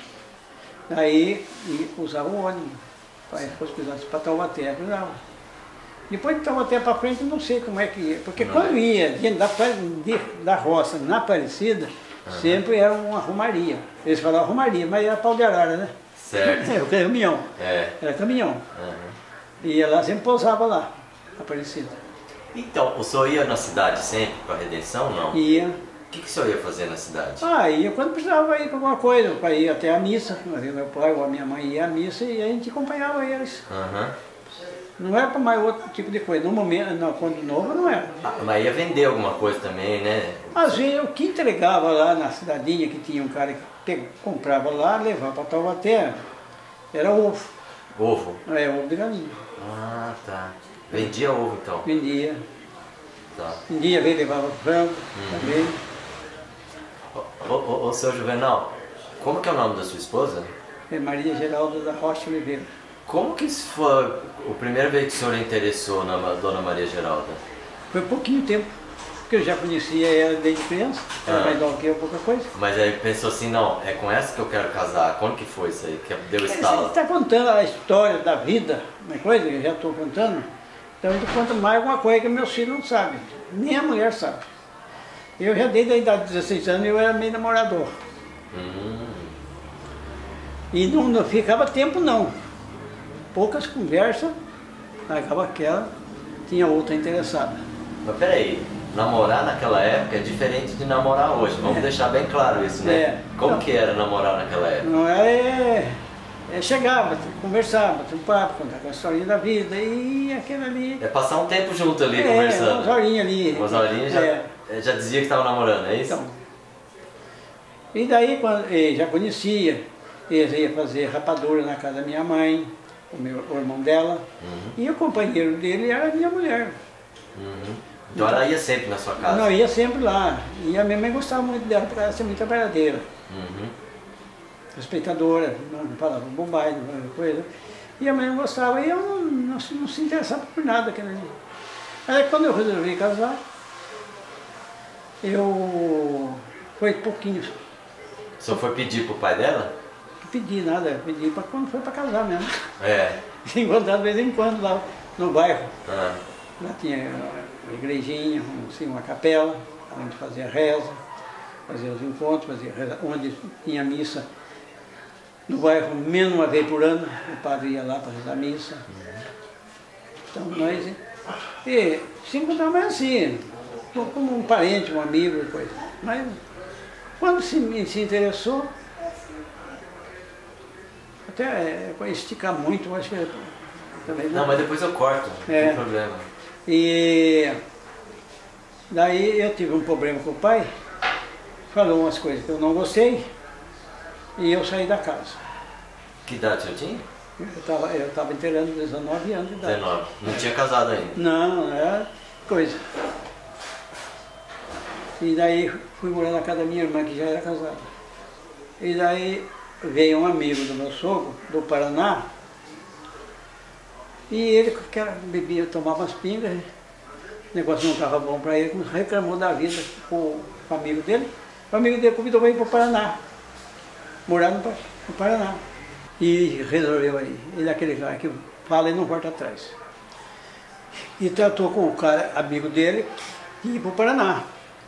S1: Aí e usava o ônibus. Para fosse precisasse para Taubaté, usava. Depois de Taubaté para frente, eu não sei como é que ia. Porque
S2: Não
S1: quando
S2: é.
S1: ia dentro da, de, da roça, na Aparecida, sempre era uma romaria. Eles falavam romaria, mas era pau de arara, né?
S2: Certo.
S1: É, o caminhão.
S2: É.
S1: Era caminhão.
S2: Aham.
S1: Ia lá, sempre pousava lá, Aparecida.
S2: Então, o senhor ia na cidade sempre para a Redenção ou não?
S1: Ia.
S2: O que, que o senhor ia fazer na cidade?
S1: Ah, ia quando precisava ir para alguma coisa, para ir até a missa. Meu pai ou a minha mãe ia à missa e a gente acompanhava eles.
S2: Aham.
S1: Não era para mais outro tipo de coisa. No momento, não, quando novo, não era.
S2: Ah, mas ia vender alguma coisa também, né?
S1: Às vezes, o que entregava lá na cidadinha, que tinha um cara que pe- comprava lá, levava para Taubaté, era ovo.
S2: Ovo.
S1: É, ovo de galinha.
S2: Ah, tá. Vendia ovo então.
S1: Vendia.
S2: Tá.
S1: Vendia, veio, levava frango também.
S2: Ô, ô, ô, seu Juvenal, como que é o nome da sua esposa?
S1: É Maria Geralda da Rocha Oliveira.
S2: Como que isso foi a primeira vez que o senhor interessou na Ma- Dona Maria Geralda?
S1: Foi pouquinho tempo, porque eu já conhecia ela desde criança, era
S2: Ah.
S1: mais nova que eu, pouca coisa.
S2: Mas aí pensou assim, não, é com essa que eu quero casar. Quando que foi isso aí? Que deu
S1: Você
S2: estalo?
S1: está contando a história da vida, uma coisa que eu já estou contando, então a gente conta mais alguma coisa que meus filhos não sabem, nem a mulher sabe. Eu já desde a idade de dezesseis anos eu era meio namorador.
S2: Hum.
S1: E não, não ficava tempo não. Poucas conversas, acaba aquela, tinha outra interessada.
S2: Mas peraí, namorar naquela época é diferente de namorar hoje. Vamos é. deixar bem claro isso, né?
S1: É.
S2: Como
S1: Então,
S2: que era namorar naquela época?
S1: Não é, é chegava, conversava, batia um papo, contava a historinha da vida e aquele ali.
S2: É passar um tempo junto ali,
S1: é,
S2: conversando.
S1: Umas horinhas ali.
S2: Umas horinhas já,
S1: é.
S2: já dizia que estava namorando, é isso?
S1: Então, e daí quando ele já conhecia, eles iam fazer rapadura na casa da minha mãe, o, meu, o irmão dela, uhum. e o companheiro dele era a minha mulher.
S2: Uhum. Então ela ia sempre na sua casa?
S1: Não, ia sempre lá. E a minha mãe gostava muito dela, porque ela era muito trabalhadeira. Uhum. Respeitadora, não falava bobagem, não coisa. E a mãe não gostava, e eu não, não, não se interessava por nada. Aí quando eu resolvi casar, eu... foi pouquinho.
S2: Só foi pedir pro pai dela?
S1: Pedi nada, pedi para quando foi para casar mesmo.
S2: É.
S1: Encontrar de vez em quando lá no bairro.
S2: Ah.
S1: Lá tinha uma igrejinha, assim, uma capela, onde fazia reza, fazia os encontros, fazia reza, onde tinha missa. No bairro, menos uma vez por ano, o padre ia lá para rezar a missa. Então nós e, se encontrava assim, como um parente, um amigo, coisa. Mas quando se, se interessou, até para esticar muito, eu acho que também
S2: não. Não, mas depois eu corto, não
S1: é.
S2: tem problema.
S1: E daí eu tive um problema com o pai, falou umas coisas que eu não gostei e eu saí da casa.
S2: Que idade você tinha?
S1: Eu estava eu tava inteirando dezenove anos de idade.
S2: dezenove. Não tinha casado ainda?
S1: Não, não era coisa. E daí fui morar na casa da minha irmã, que já era casada. E daí veio um amigo do meu sogro, do Paraná, e ele bebia, tomava umas pingas, o negócio não estava bom para ele, reclamou da vida com o amigo dele. O amigo dele convidou para ir para o Paraná, morar no, no Paraná. E resolveu aí, ele é aquele cara que fala e não volta atrás. E tratou com o cara, amigo dele, de ir para o Paraná.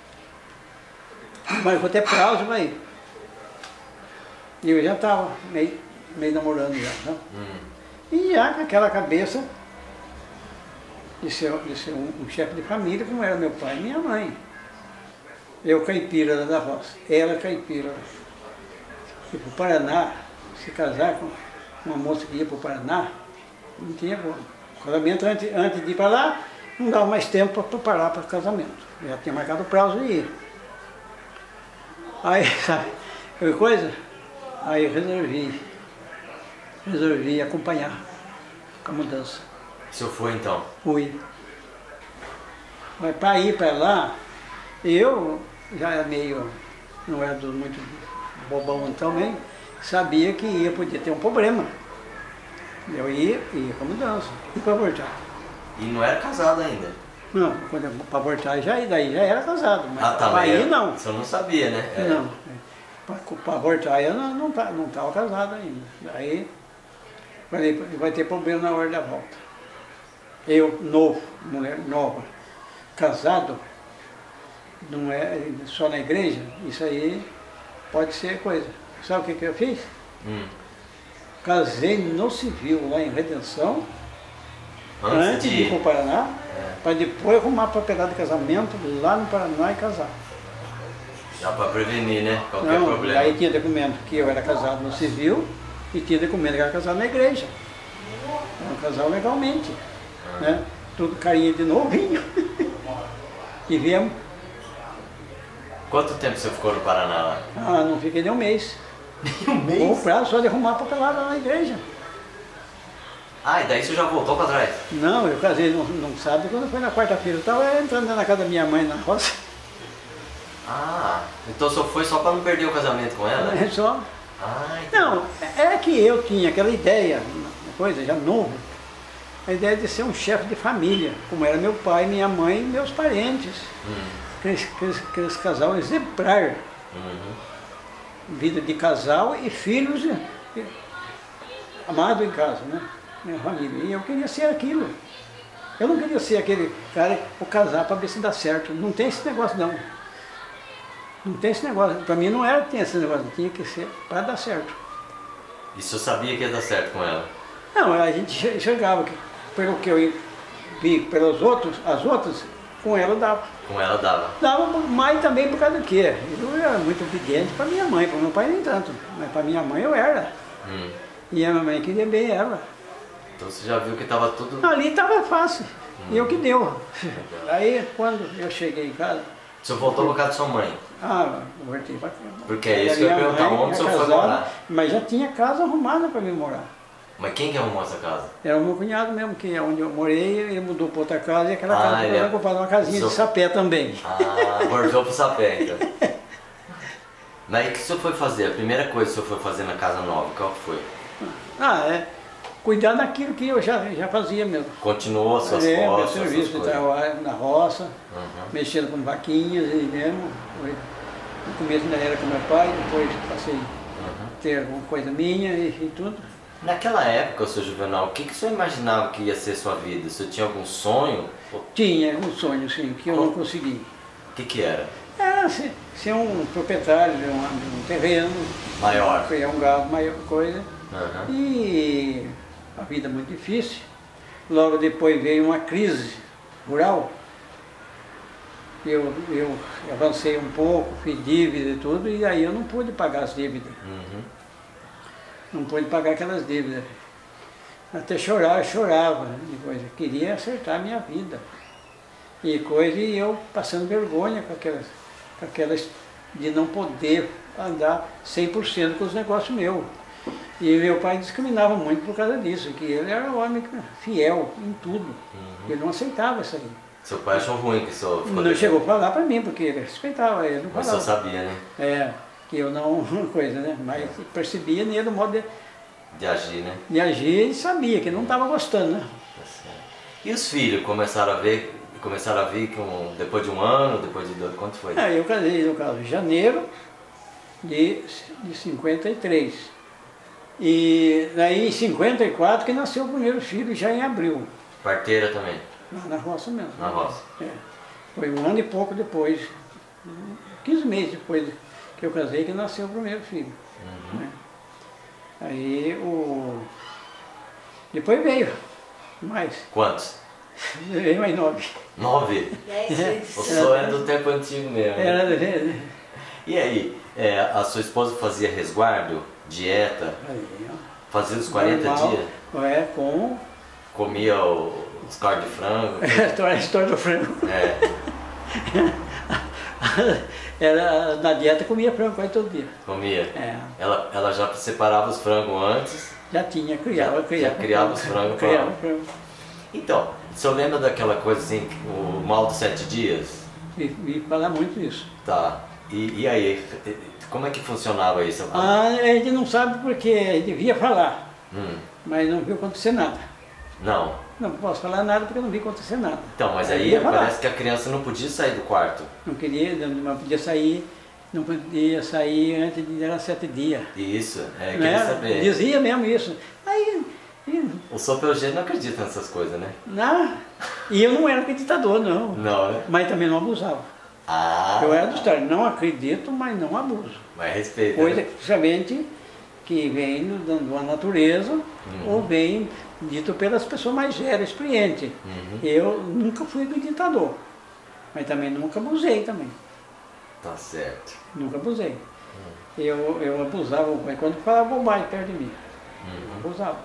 S1: Mas vou ter prazo para ir. E eu já estava meio, meio namorando já, né? Hum. E já com aquela cabeça de ser, de ser um, um chefe de família, como era meu pai e minha mãe. Eu caipira da roça, ela caipira. E para o Paraná, se casar com uma moça que ia para o Paraná, não tinha como. O casamento, antes, antes de ir para lá, não dava mais tempo para preparar para o casamento. Eu já tinha marcado o prazo de ir. Aí, sabe, que coisa? Aí eu resolvi, resolvi acompanhar com a mudança.
S2: O senhor foi então?
S1: Fui. Mas para ir para lá, eu já era meio, não era muito bobão também, sabia que ia, podia ter um problema. Eu ia, ia com a mudança, e para voltar.
S2: E não era casado ainda?
S1: Não, para voltar já, daí já era casado, mas
S2: ah, tá,
S1: para ir não.
S2: O senhor não sabia, né? É.
S1: Não. Para voltar eu não estava não, não casado ainda. Aí falei, vai ter problema na hora da volta. Eu, novo, mulher nova, casado, não é só na igreja, isso aí pode ser coisa. Sabe o que, que eu fiz? Hum. Casei no civil, lá em Redenção, antes, antes de ir para o Paraná, é. para depois arrumar propriedade de casamento lá no Paraná e casar.
S2: Dá para prevenir, né? Qualquer
S1: não,
S2: problema.
S1: Aí tinha documento que eu era casado no civil e tinha documento que eu era casado na igreja. Era um casal legalmente. Ah. Né? Tudo carinha de novinho. E viemos.
S2: Quanto tempo você ficou no Paraná lá?
S1: Ah, não fiquei nem um mês.
S2: Nem um mês?
S1: Ou prazo só de arrumar papelada na igreja.
S2: Ah, e daí você já voltou para trás?
S1: Não, eu casei no, no sábado, quando foi na quarta-feira. Eu estava entrando na casa da minha mãe na roça.
S2: Ah, então só foi só para não perder o casamento com ela?
S1: É só.
S2: Ah,
S1: não, é que eu tinha aquela ideia, coisa já novo, a ideia de ser um chefe de família, como era meu pai, minha mãe e meus parentes. Hum. Aqueles, aqueles, aqueles casal exemplar. Uhum. Vida de casal e filhos e, amado em casa, né? Minha família. E eu queria ser aquilo. Eu não queria ser aquele cara, o casar para ver se dá certo. Não tem esse negócio não. Não tem esse negócio. Para mim não era tinha esse negócio, tinha que ser para dar certo.
S2: E o senhor sabia que ia dar certo com ela?
S1: Não, a gente enxergava que, pelo que eu vi pelos outros, as outras, com ela dava.
S2: Com ela dava?
S1: Dava mais também por causa do quê? Eu era muito obediente para minha mãe, para meu pai nem tanto, mas para minha mãe eu era. Hum. E a minha mãe queria bem ela.
S2: Então você já viu que estava tudo...
S1: Ali estava fácil, hum. E eu que deu. Aí quando eu cheguei em casa...
S2: O senhor voltou para casa de sua mãe?
S1: Ah, eu voltei para casa.
S2: Porque é isso que eu ia perguntar, onde o senhor foi morar?
S1: Mas já tinha casa arrumada para mim morar.
S2: Mas quem que arrumou essa casa?
S1: Era o meu cunhado mesmo, que é onde eu morei, ele mudou para outra casa e aquela ah, casa eu ocupava uma casinha seu... de sapé também.
S2: Ah, bordou pro sapé então. Mas o que o senhor foi fazer? A primeira coisa que o senhor foi fazer na casa nova, qual foi?
S1: Ah, é cuidar daquilo que eu já, já fazia mesmo.
S2: Continuou as suas
S1: é,
S2: roças?
S1: Meu serviço de trabalho na roça, uhum. Mexendo com vaquinhas e mesmo. No começo ainda era com meu pai, depois passei uhum. a ter alguma coisa minha e, e tudo.
S2: Naquela época, seu Juvenal, o que, que o senhor imaginava que ia ser sua vida? O senhor tinha algum sonho?
S1: Tinha um sonho, sim, que eu
S2: Qual?
S1: não consegui.
S2: O que que era?
S1: Era ser, ser um proprietário de um, de um terreno.
S2: Maior.
S1: Criar um gado, maior coisa.
S2: Uhum.
S1: E a vida muito difícil. Logo depois veio uma crise rural. Eu, eu avancei um pouco, fiz dívida e tudo, e aí eu não pude pagar as dívidas. Uhum. Não pude pagar aquelas dívidas. Até chorar, eu chorava, de coisa. Queria acertar a minha vida. E coisa, e eu passando vergonha com aquelas, com aquelas de não poder andar cem por cento com os negócios meus. E meu pai discriminava muito por causa disso, que ele era um homem fiel em tudo. Uhum. Ele não aceitava isso aí.
S2: Seu pai achou ruim que o senhor ficou...
S1: Não chegou a falar para mim, porque ele respeitava, ele não falava.
S2: Mas o senhor sabia, né?
S1: É, que eu não... coisa, né? Mas percebia nele o modo de...
S2: De agir, né?
S1: De agir e sabia que não estava gostando, né?
S2: E os filhos começaram a ver, começaram a vir com, depois de um ano, depois de dois, quanto foi?
S1: É, eu casei, no caso, em janeiro de, de cinquenta e três. E daí em cinquenta e quatro que nasceu o primeiro filho, já em abril.
S2: Parteira também?
S1: Na, na roça mesmo.
S2: Na roça.
S1: É. Foi um ano e pouco depois, quinze meses depois que eu casei, que nasceu o primeiro filho. Uhum. Né? Aí o... Depois veio mais.
S2: Quantos?
S1: Veio mais nove.
S2: Nove?
S1: É.
S2: O senhor é do tempo antigo mesmo.
S1: Era, né?
S2: E aí, é, a sua esposa fazia resguardo, dieta?
S1: Aí,
S2: fazia os quarenta
S1: normal,
S2: dias?
S1: É, com...
S2: Comia o, os carnes de frango?
S1: A história do frango.
S2: É.
S1: Era, na dieta comia frango quase todo dia.
S2: Comia?
S1: É.
S2: Ela, ela já separava os frangos antes?
S1: Já tinha, criava,
S2: já,
S1: criava.
S2: Já criava os frangos para
S1: criava frango.
S2: Então, o senhor lembra daquela coisa assim, o mal dos sete dias?
S1: Vi, vi falar muito isso.
S2: Tá. E, e aí, como é que funcionava isso?
S1: Ah, a gente não sabe porque devia falar,
S2: hum.
S1: mas não viu acontecer nada.
S2: Não?
S1: Não posso falar nada porque não vi acontecer nada.
S2: Então, mas aí, aí parece que a criança não podia sair do quarto.
S1: Não queria, não podia sair, não podia sair antes de dar sete dias.
S2: Isso, é, queria
S1: é?
S2: saber.
S1: Dizia mesmo isso. Aí, e...
S2: O senhor pelo jeito não acredita nessas coisas, né?
S1: Não, e eu não era acreditador, não.
S2: Não, né?
S1: Mas também não abusava.
S2: Ah.
S1: Eu era do história, não acredito, mas não abuso.
S2: Mas respeita.
S1: Coisa
S2: né?
S1: principalmente que vem da natureza, uhum. ou vem dito pelas pessoas mais velhas, experientes. Uhum. Eu nunca fui acreditador, mas também nunca abusei também.
S2: Tá certo.
S1: Nunca abusei. Uhum. Eu, eu abusava, mas quando falava bobagem perto de mim, uhum. eu abusava.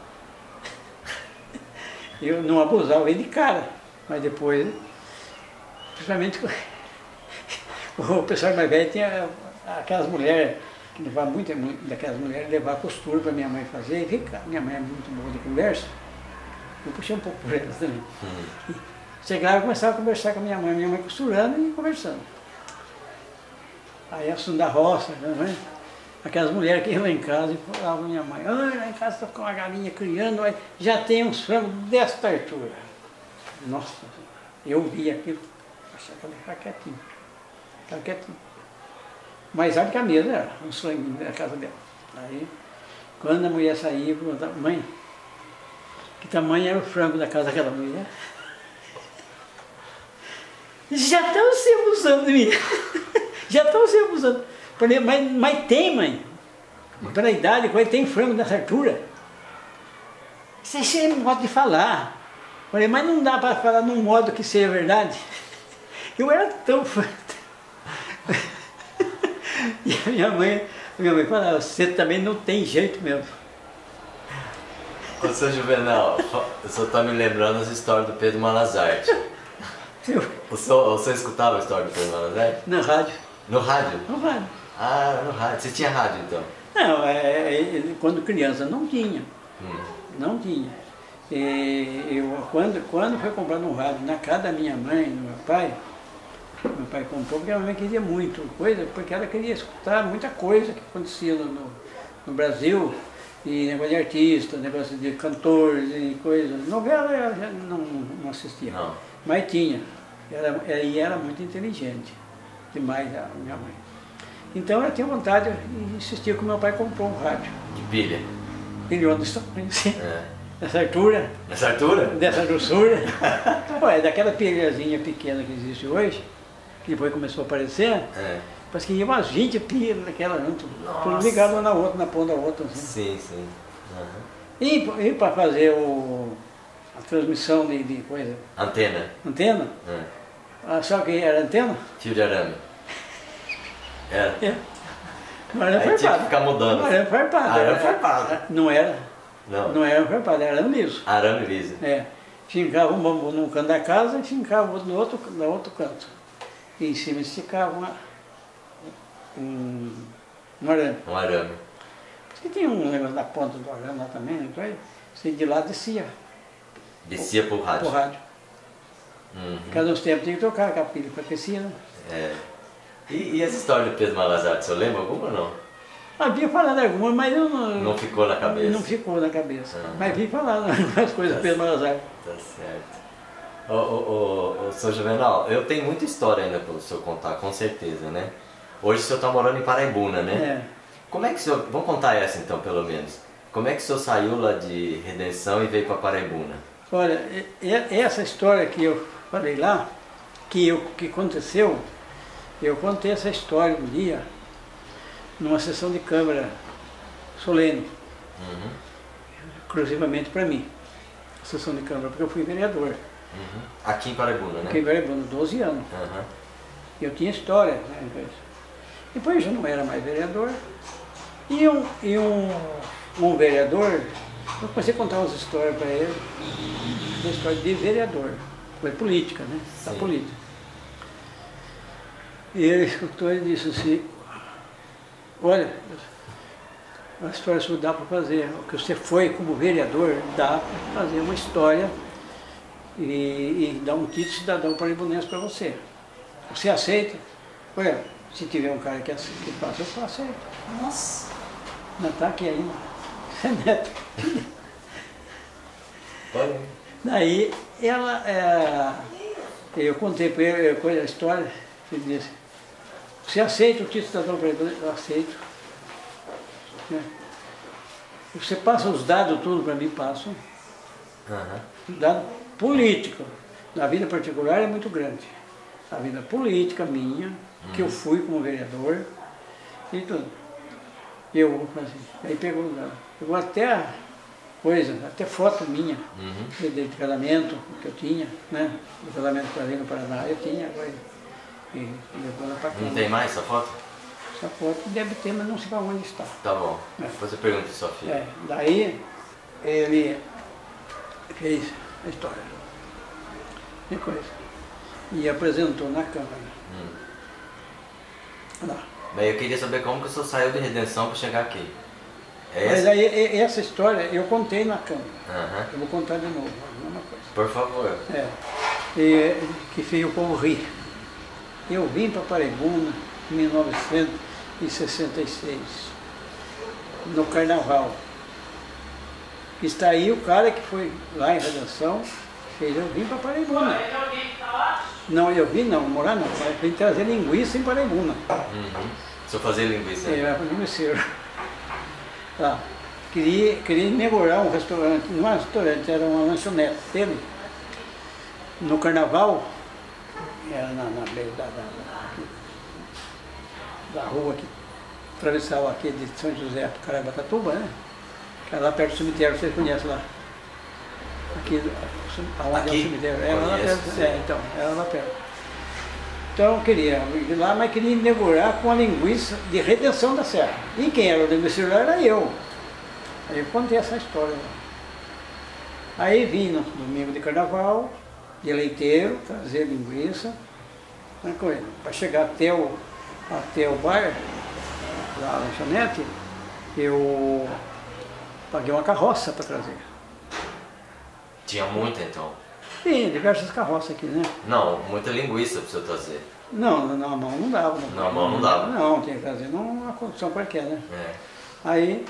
S1: Eu não abusava bem de cara, mas depois, principalmente o pessoal mais velho tinha aquelas mulheres que levavam muito, daquelas mulheres levar costura para minha mãe fazer, e fica, minha mãe é muito boa de conversa, eu puxei um pouco por elas também. Uhum. Chegava e começava a conversar com a minha mãe, minha mãe costurando e conversando. Aí assunto da roça, né? Aquelas mulheres que iam lá em casa e falavam pra minha mãe, ah, lá em casa está com uma galinha criando, mas já tem uns frangos desta altura. Nossa, eu vi aquilo, achei que ela ia ficar quietinha, ficava quietinha. Mais alto que a mesa era, uns franguinhos da casa dela. Aí, quando a mulher saía, eu perguntava, mãe, que tamanho era o frango da casa daquela mulher? Já estão se abusando de mim, já estão se abusando. Falei, mas, mas tem, mãe. Pela idade, quando ele tem frango dessa altura. Isso é modo de falar. Falei, mas não dá para falar num modo que seja verdade. Eu era tão fã. E a minha mãe, a minha mãe falava, você também não tem jeito mesmo.
S2: Ô, seu Juvenal, o senhor está me lembrando as histórias do Pedro Malazarte.
S1: Eu,
S2: O senhor, o senhor escutava a história do Pedro Malazarte?
S1: na rádio.
S2: No rádio?
S1: No rádio.
S2: Ah, no rádio. Você tinha rádio então?
S1: Não, é, é, quando criança não tinha.
S2: Hum.
S1: Não tinha. E eu, quando, quando foi comprado um rádio na casa da minha mãe, do meu pai, meu pai comprou porque a minha mãe queria muito coisa, porque ela queria escutar muita coisa que acontecia no, no Brasil, e negócio de artista, negócio de cantores e coisas. Novela ela já não, não assistia,
S2: Não.
S1: mas tinha. Era, era, e era muito inteligente, demais a minha mãe. Então ela tinha vontade e insistia que meu pai comprou um rádio.
S2: De pilha?
S1: Milhões de tamanhos,
S2: É.
S1: dessa altura,
S2: Nessa altura?
S1: dessa grossura. Ué, daquela pilhazinha pequena que existe hoje, que depois começou a aparecer,
S2: É.
S1: parece que ia umas vinte pilhas daquela junto, tudo
S2: Nossa.
S1: ligado uma na outra, na ponta da outra. Assim.
S2: Sim, sim. Aham.
S1: E, e para fazer o, a transmissão de, de coisa,
S2: Antena?
S1: antena,
S2: É.
S1: ah, sabe o que era antena?
S2: Fio de arame? Era?
S1: É. Não era
S2: Aí tinha que
S1: farpada.
S2: ficar mudando.
S1: Não era farpada.
S2: Ah, era
S1: era-
S2: farpada.
S1: Não era,
S2: Não.
S1: não era farpada, era liso.
S2: Arame liso.
S1: É, fincava um bambu num canto da casa e fincava outro no outro, no outro canto. E em cima esticava uma, um, um arame.
S2: Um arame.
S1: Porque tinha um negócio da ponta do arame lá também, né? Então, você de lá descia
S2: Descia pro rádio.
S1: pro rádio.
S2: Uhum.
S1: Cada uns tempos tinha que trocar a pilha para aquecer, né?
S2: É. E, e essa história do Pedro Malazarte, você lembra alguma ou não?
S1: Havia falado alguma, mas eu não...
S2: Não ficou na cabeça?
S1: Não ficou na cabeça.
S2: Ah.
S1: Mas vi falar algumas coisas do Pedro Malazarte.
S2: Tá certo. Ô, ô, ô, ô, seu Juvenal, eu tenho muita história ainda para o senhor contar, com certeza, né? Hoje o senhor está morando em Paraibuna, né?
S1: É.
S2: Como é que o senhor... Vamos contar essa então, pelo menos. Como é que o senhor saiu lá de Redenção e veio para Paraibuna?
S1: Olha, e- e- essa história que eu falei lá, que, eu, que aconteceu, eu contei essa história um dia, numa sessão de Câmara solene,
S2: Uhum.
S1: exclusivamente para mim, sessão de Câmara, porque eu fui vereador,
S2: Uhum. Aqui em Paraibuna, né?
S1: fiquei vereador doze anos,
S2: Uhum.
S1: eu tinha história, né, coisa. Depois eu já não era mais vereador, e um, e um, um vereador, eu comecei a contar umas histórias para ele, uma história de vereador, foi política, né, da
S2: Sim.
S1: política. E ele escutou e disse assim, olha, a história só dá para fazer, o que você foi como vereador, dá para fazer uma história e, e dar um título de cidadão paraibunense para você. Você aceita? Olha, se tiver um cara que, ace- que faça, eu aceito.
S3: Nossa.
S1: Não está aqui ainda. Você é neto.
S2: Pode.
S1: Daí ela, é, eu contei para ele a história, ele disse, você aceita o título de cidadão paraibunense? Eu aceito. Né? Você passa os dados tudo para mim, passo.
S2: Uhum.
S1: Os dados políticos. Na vida particular é muito grande. A vida política minha, que eu fui como vereador, e tudo. Eu vou fazer. Aí pegou os dados. Pegou até a coisa, até foto minha,
S2: Uhum.
S1: de, de casamento que eu tinha, né? Do casamento que eu ali no Paraná, eu tinha agora. E, e levou ela para cá.
S2: Não tem mais essa foto?
S1: Essa foto deve ter, mas não sei para onde está.
S2: Tá bom.
S1: É.
S2: Depois eu pergunto pra sua filha.
S1: É, daí ele fez a história. Que coisa. E apresentou na Câmara.
S2: Hum.
S1: Lá.
S2: Mas eu queria saber como que o senhor saiu de Redenção para chegar aqui. É
S1: Mas
S2: essa?
S1: aí e- essa história eu contei na Câmara.
S2: Aham.
S1: Eu vou contar de novo, a mesma coisa.
S2: Por favor.
S1: É. E, que fez o povo rir. Eu vim para Paraibuna em mil novecentos e sessenta e seis, no Carnaval. Está aí o cara que foi lá em Redenção, fez eu vim para Paraibuna. Não, eu vim não, morar não, eu vim trazer linguiça em Paraibuna.
S2: Uhum. Se eu fazer linguiça.
S1: Ele era linguiceiro. Tá. Queria, queria inaugurar um restaurante, não era um restaurante, era uma lanchonete dele. No Carnaval, era na, na beira da, da, da, da rua aqui, atravessava aqui de São José para Caraguatatuba, né? Que é lá perto do cemitério, vocês conhecem lá. Aqui, aonde
S2: aqui?
S1: é o cemitério. É lá
S2: Conheço,
S1: perto.
S2: sim.
S1: É, então, era lá perto. Então eu queria ir lá, mas queria inaugurar com a linguiça de Redenção da Serra. E quem era o linguiceiro lá era eu. Aí eu contei essa história lá. Aí vim no domingo de carnaval, de leiteiro, trazer linguiça, para chegar até o, até o bar, lá na lanchonete, eu paguei uma carroça para trazer.
S2: Tinha muita então?
S1: Sim, diversas carroças aqui, né?
S2: Não, muita linguiça para você trazer.
S1: Não, na mão não dava. Não.
S2: Na mão não dava?
S1: Não, tinha que trazer numa condição qualquer, né?
S2: É.
S1: Aí,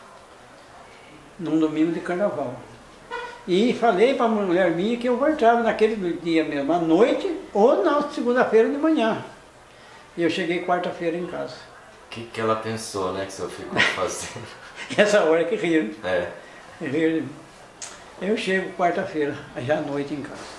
S1: num domingo de carnaval. E falei para a mulher minha que eu voltava naquele dia mesmo, à noite ou na segunda-feira de manhã. E eu cheguei quarta-feira em casa.
S2: O que, que ela pensou, né, que você ficou fazendo?
S1: Essa hora que riram.
S2: É.
S1: Riram. Eu chego quarta-feira, já à noite em casa.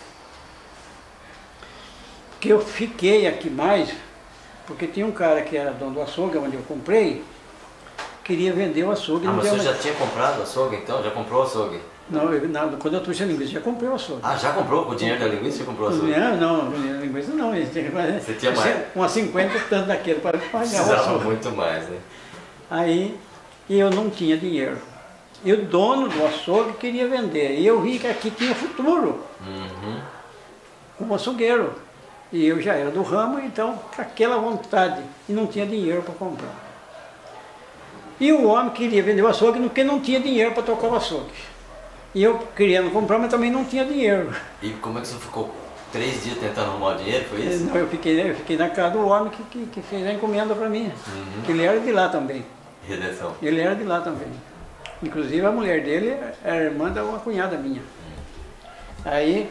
S1: Que eu fiquei aqui mais, porque tinha um cara que era dono do açougue, onde eu comprei, queria vender o açougue.
S2: Ah,
S1: não
S2: mas
S1: deu
S2: você
S1: mais.
S2: já tinha comprado açougue então? Já comprou açougue?
S1: Não, eu, não, quando eu trouxe a linguiça, já comprei o açougue.
S2: Ah, já comprou? Com o dinheiro da linguiça você comprou açougue?
S1: Não, não, a linguiça não.
S2: Você tinha mais?
S1: Umas cinquenta tanto daquele para pagar o
S2: Precisava
S1: açougue.
S2: muito mais, né?
S1: Aí eu não tinha dinheiro. E o dono do açougue queria vender. E eu vi que aqui tinha futuro,
S2: Uhum.
S1: como açougueiro. E eu já era do ramo, então, com aquela vontade. E não tinha dinheiro para comprar. E o homem queria vender o açougue porque não tinha dinheiro para tocar o açougue. E eu queria não comprar, mas também não tinha dinheiro.
S2: E como é que você ficou três dias tentando arrumar o dinheiro, foi isso?
S1: Não, eu fiquei, eu fiquei na casa do homem que, que, que fez a encomenda para mim.
S2: Uhum.
S1: Que ele era de lá também.
S2: Redenção.
S1: Ele era de lá também. Inclusive a mulher dele era irmã de uma cunhada minha. Aí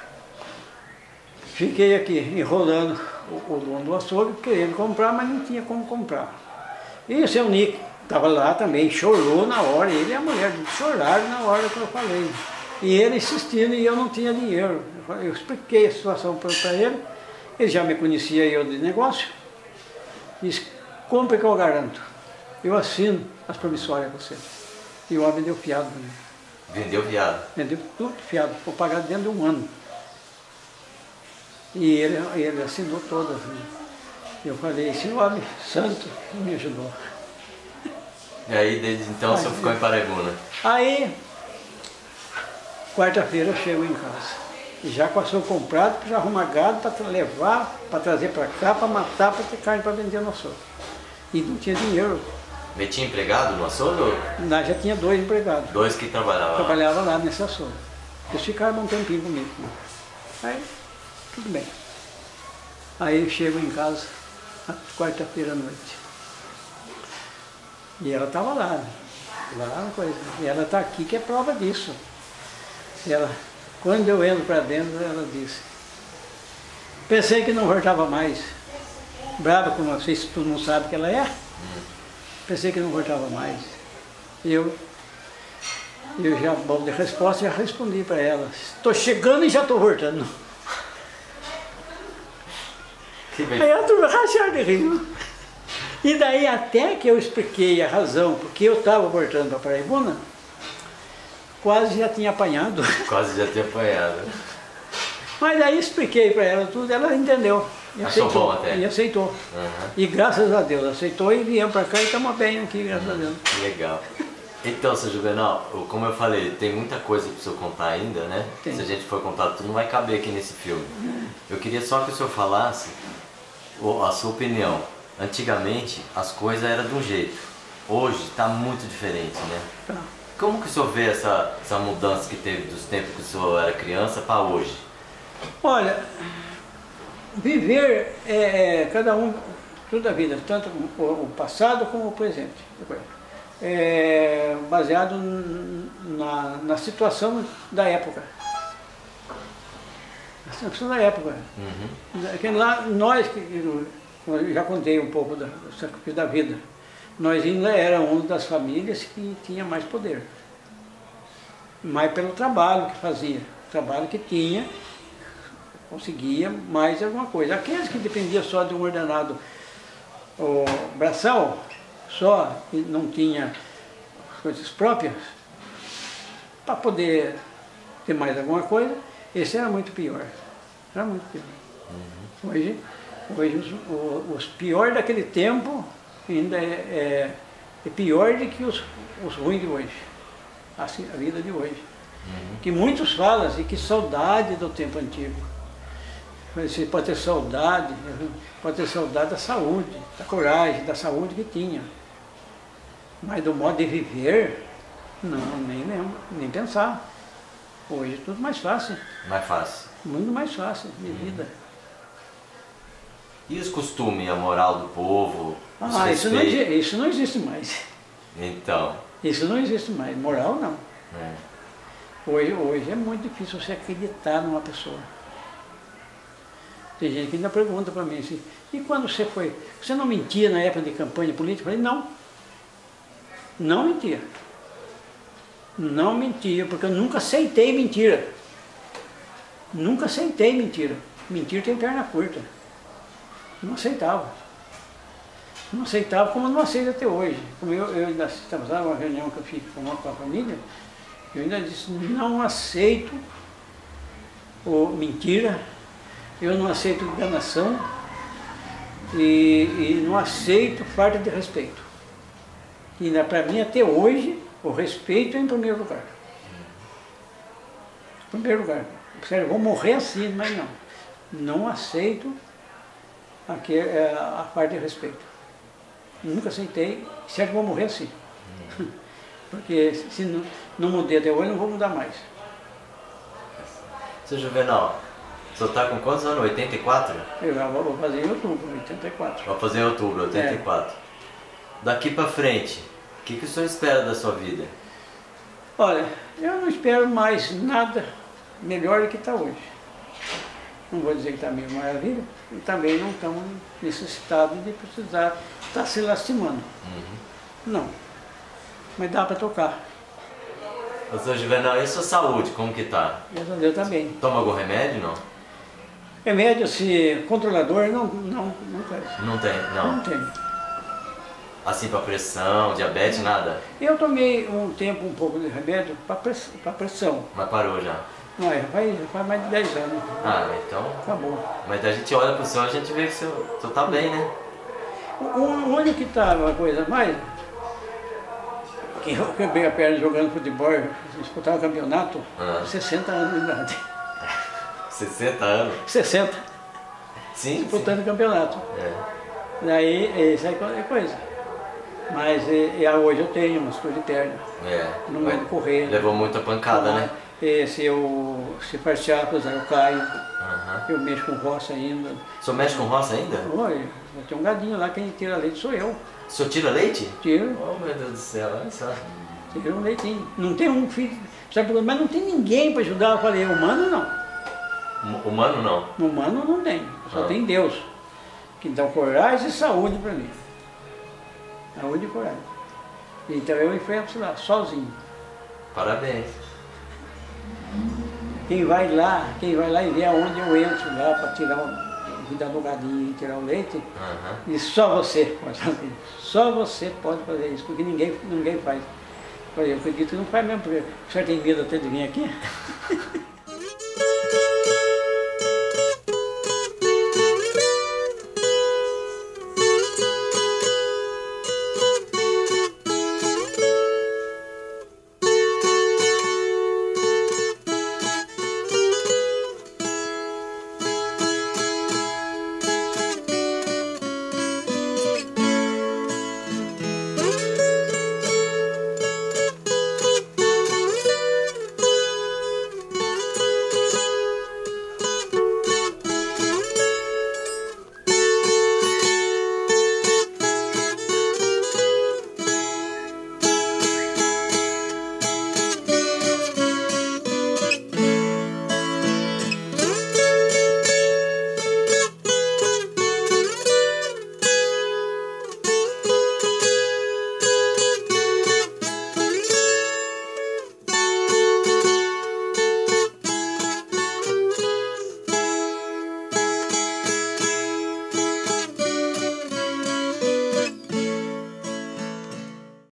S1: fiquei aqui enrolando o, o dono do açougue, querendo comprar, mas não tinha como comprar. E o seu Nick estava lá também, chorou na hora, ele e a mulher choraram na hora que eu falei. E ele insistindo e eu não tinha dinheiro. Eu, eu expliquei a situação para ele, ele já me conhecia eu de negócio, disse, compre que eu garanto, eu assino as promissórias com você. E o homem deu fiado, né?
S2: Vendeu viado.
S1: Vendeu tudo fiado, foi pagado dentro de um ano. E ele, ele assinou todas. Né? Eu falei, esse homem santo me ajudou.
S2: E aí, desde então, você ficou em Paraibuna.
S1: Aí, quarta-feira eu chego em casa. E já com o açougue comprado, para arrumar gado, para levar, para trazer para cá, para matar, para ter carne para vender no açougue. E não tinha dinheiro.
S2: Metia empregado no açougue? Ou
S1: Lá já tinha dois empregados.
S2: dois que trabalhavam lá?
S1: Trabalhava lá nesse açougue. Eles ficaram um tempinho comigo. Né? Aí, tudo bem. Aí eu chego em casa, quarta-feira à noite. E ela estava lá, né? Lá uma coisa. E ela está aqui que é prova disso. E ela, quando eu entro para dentro, ela disse, pensei que não voltava mais. Brava, como não sei se todo mundo sabe que ela é. Pensei que não voltava mais. Eu, eu já, bom de resposta, já respondi para ela. Estou chegando e já estou voltando.
S2: Que bem.
S1: Aí ela turma rachou de rir. E daí até que eu expliquei a razão, porque eu estava voltando para Paraibuna, quase já tinha apanhado.
S2: Quase já tinha apanhado.
S1: Mas aí expliquei para ela tudo, ela entendeu. E
S2: Achou
S1: aceitou,
S2: bom até.
S1: E aceitou.
S2: Uhum.
S1: E graças a Deus aceitou e viemos para cá e estamos bem aqui, graças a Deus.
S2: Que legal. Então, seu Juvenal, como eu falei, tem muita coisa para o senhor contar ainda, né?
S1: Tem.
S2: Se a gente for contar tudo, não vai caber aqui nesse filme. Eu queria só que o senhor falasse a sua opinião. Antigamente, as coisas eram de um jeito. Hoje está muito diferente, né?
S1: Tá.
S2: Como que o senhor vê essa, essa mudança que teve dos tempos que o senhor era criança para hoje?
S1: Olha, viver é, é cada um, toda a vida, tanto o, o passado como o presente, é, baseado na, na situação da época. Na situação da época.
S2: Uhum.
S1: Que lá, nós, que eu já contei um pouco do sacrifício da vida, nós ainda éramos uma das famílias que tinha mais poder. Mais pelo trabalho que fazia, trabalho que tinha, conseguia mais alguma coisa. Aqueles que dependiam só de um ordenado o braçal, só e não tinha coisas próprias, para poder ter mais alguma coisa, esse era muito pior. Era muito pior. Uhum. Hoje, hoje os, os, os piores daquele tempo ainda é, é, é pior do que os, os ruins de hoje. Assim, a vida de hoje. Uhum. Que muitos falam assim, que saudade do tempo antigo. Você pode ter saudade, pode ter saudade da saúde, da coragem, da saúde que tinha. Mas do modo de viver, não, nem lembro, nem pensar. Hoje é tudo mais fácil.
S2: Mais fácil.
S1: Muito mais fácil de vida.
S2: E os costumes, a moral do povo?
S1: Ah, isso não, isso não existe mais.
S2: Então.
S1: Isso não existe mais. Moral não.
S2: É.
S1: Hoje, hoje é muito difícil você acreditar numa pessoa. Tem gente que ainda pergunta para mim assim, e quando você foi, você não mentia na época de campanha política? Eu falei, não. Não mentia. Não mentia, porque eu nunca aceitei mentira. Nunca aceitei mentira. Mentira tem perna curta. Não aceitava. Não aceitava como não aceito até hoje. Como eu, eu ainda estava numa reunião que eu fiz com a, com a família, eu ainda disse, não aceito o, mentira, eu não aceito enganação e, e não aceito falta de respeito. E para mim até hoje, o respeito é em primeiro lugar. Em primeiro lugar. Sério, vou morrer assim, mas não. Não aceito aqui, a, a parte de respeito. Nunca aceitei, sério, vou morrer assim. Hum. Porque se não, não mudei até hoje, não vou mudar mais.
S2: Seu Juvenal, o senhor está com quantos anos? oitenta e quatro?
S1: Eu já vou fazer em outubro, oitenta e quatro.
S2: Vai fazer em outubro, oitenta e quatro. É. Daqui para frente, o que, que o senhor espera da sua vida?
S1: Olha, eu não espero mais nada melhor do que está hoje. Não vou dizer que está mil maravilha, e também não estamos necessitados de precisar estar se lastimando. Uhum. Não. Mas dá para tocar.
S2: Ô, seu Juvenal, e a sua saúde, como que está?
S1: Graças a Deus também.
S2: Toma algum remédio, não?
S1: Remédio, se controlador, não, não, não faz.
S2: Não tem, não?
S1: Não tem.
S2: Assim para pressão, diabetes, nada?
S1: Eu tomei um tempo um pouco de remédio para pressão, pressão.
S2: Mas parou já?
S1: Não, faz, faz mais de dez anos.
S2: Ah, então...
S1: Acabou.
S2: Mas a gente olha para o senhor, a gente vê que o senhor está bem, né?
S1: O, o único que está uma coisa mais... Que eu quebrei a perna jogando futebol, disputava campeonato, ah. sessenta anos de idade.
S2: sessenta anos?
S1: sessenta.
S2: Sim,
S1: disputando
S2: sim.
S1: campeonato.
S2: É.
S1: Daí, isso aí é coisa. Mas e, hoje eu tenho umas coisas de perna.
S2: É.
S1: Não aguento correr.
S2: Levou muita pancada, então, né?
S1: E, se eu se partear, eu caio.
S2: Uhum.
S1: Eu mexo com roça ainda.
S2: O senhor mexe com roça ainda?
S1: Olha, tem um gadinho lá, quem tira leite sou eu.
S2: O senhor tira leite?
S1: Tiro.
S2: Oh, meu Deus do céu, olha só.
S1: Tiro um leitinho. Não tem um filho, sabe, mas não tem ninguém para ajudar. Eu falei, humano não.
S2: Humano não?
S1: Humano não tem, só ah. tem Deus. Que dá coragem e saúde para mim. Saúde e coragem. Então eu enfrento lá, sozinho.
S2: Parabéns.
S1: Quem vai lá, quem vai lá e vê aonde eu entro lá para tirar o, cuidar do gadinho e tirar o leite, uhum. E só você pode fazer isso. Só você pode fazer isso, porque ninguém, ninguém faz. Eu acredito que não faz mesmo, porque o senhor tem medo até de vir aqui.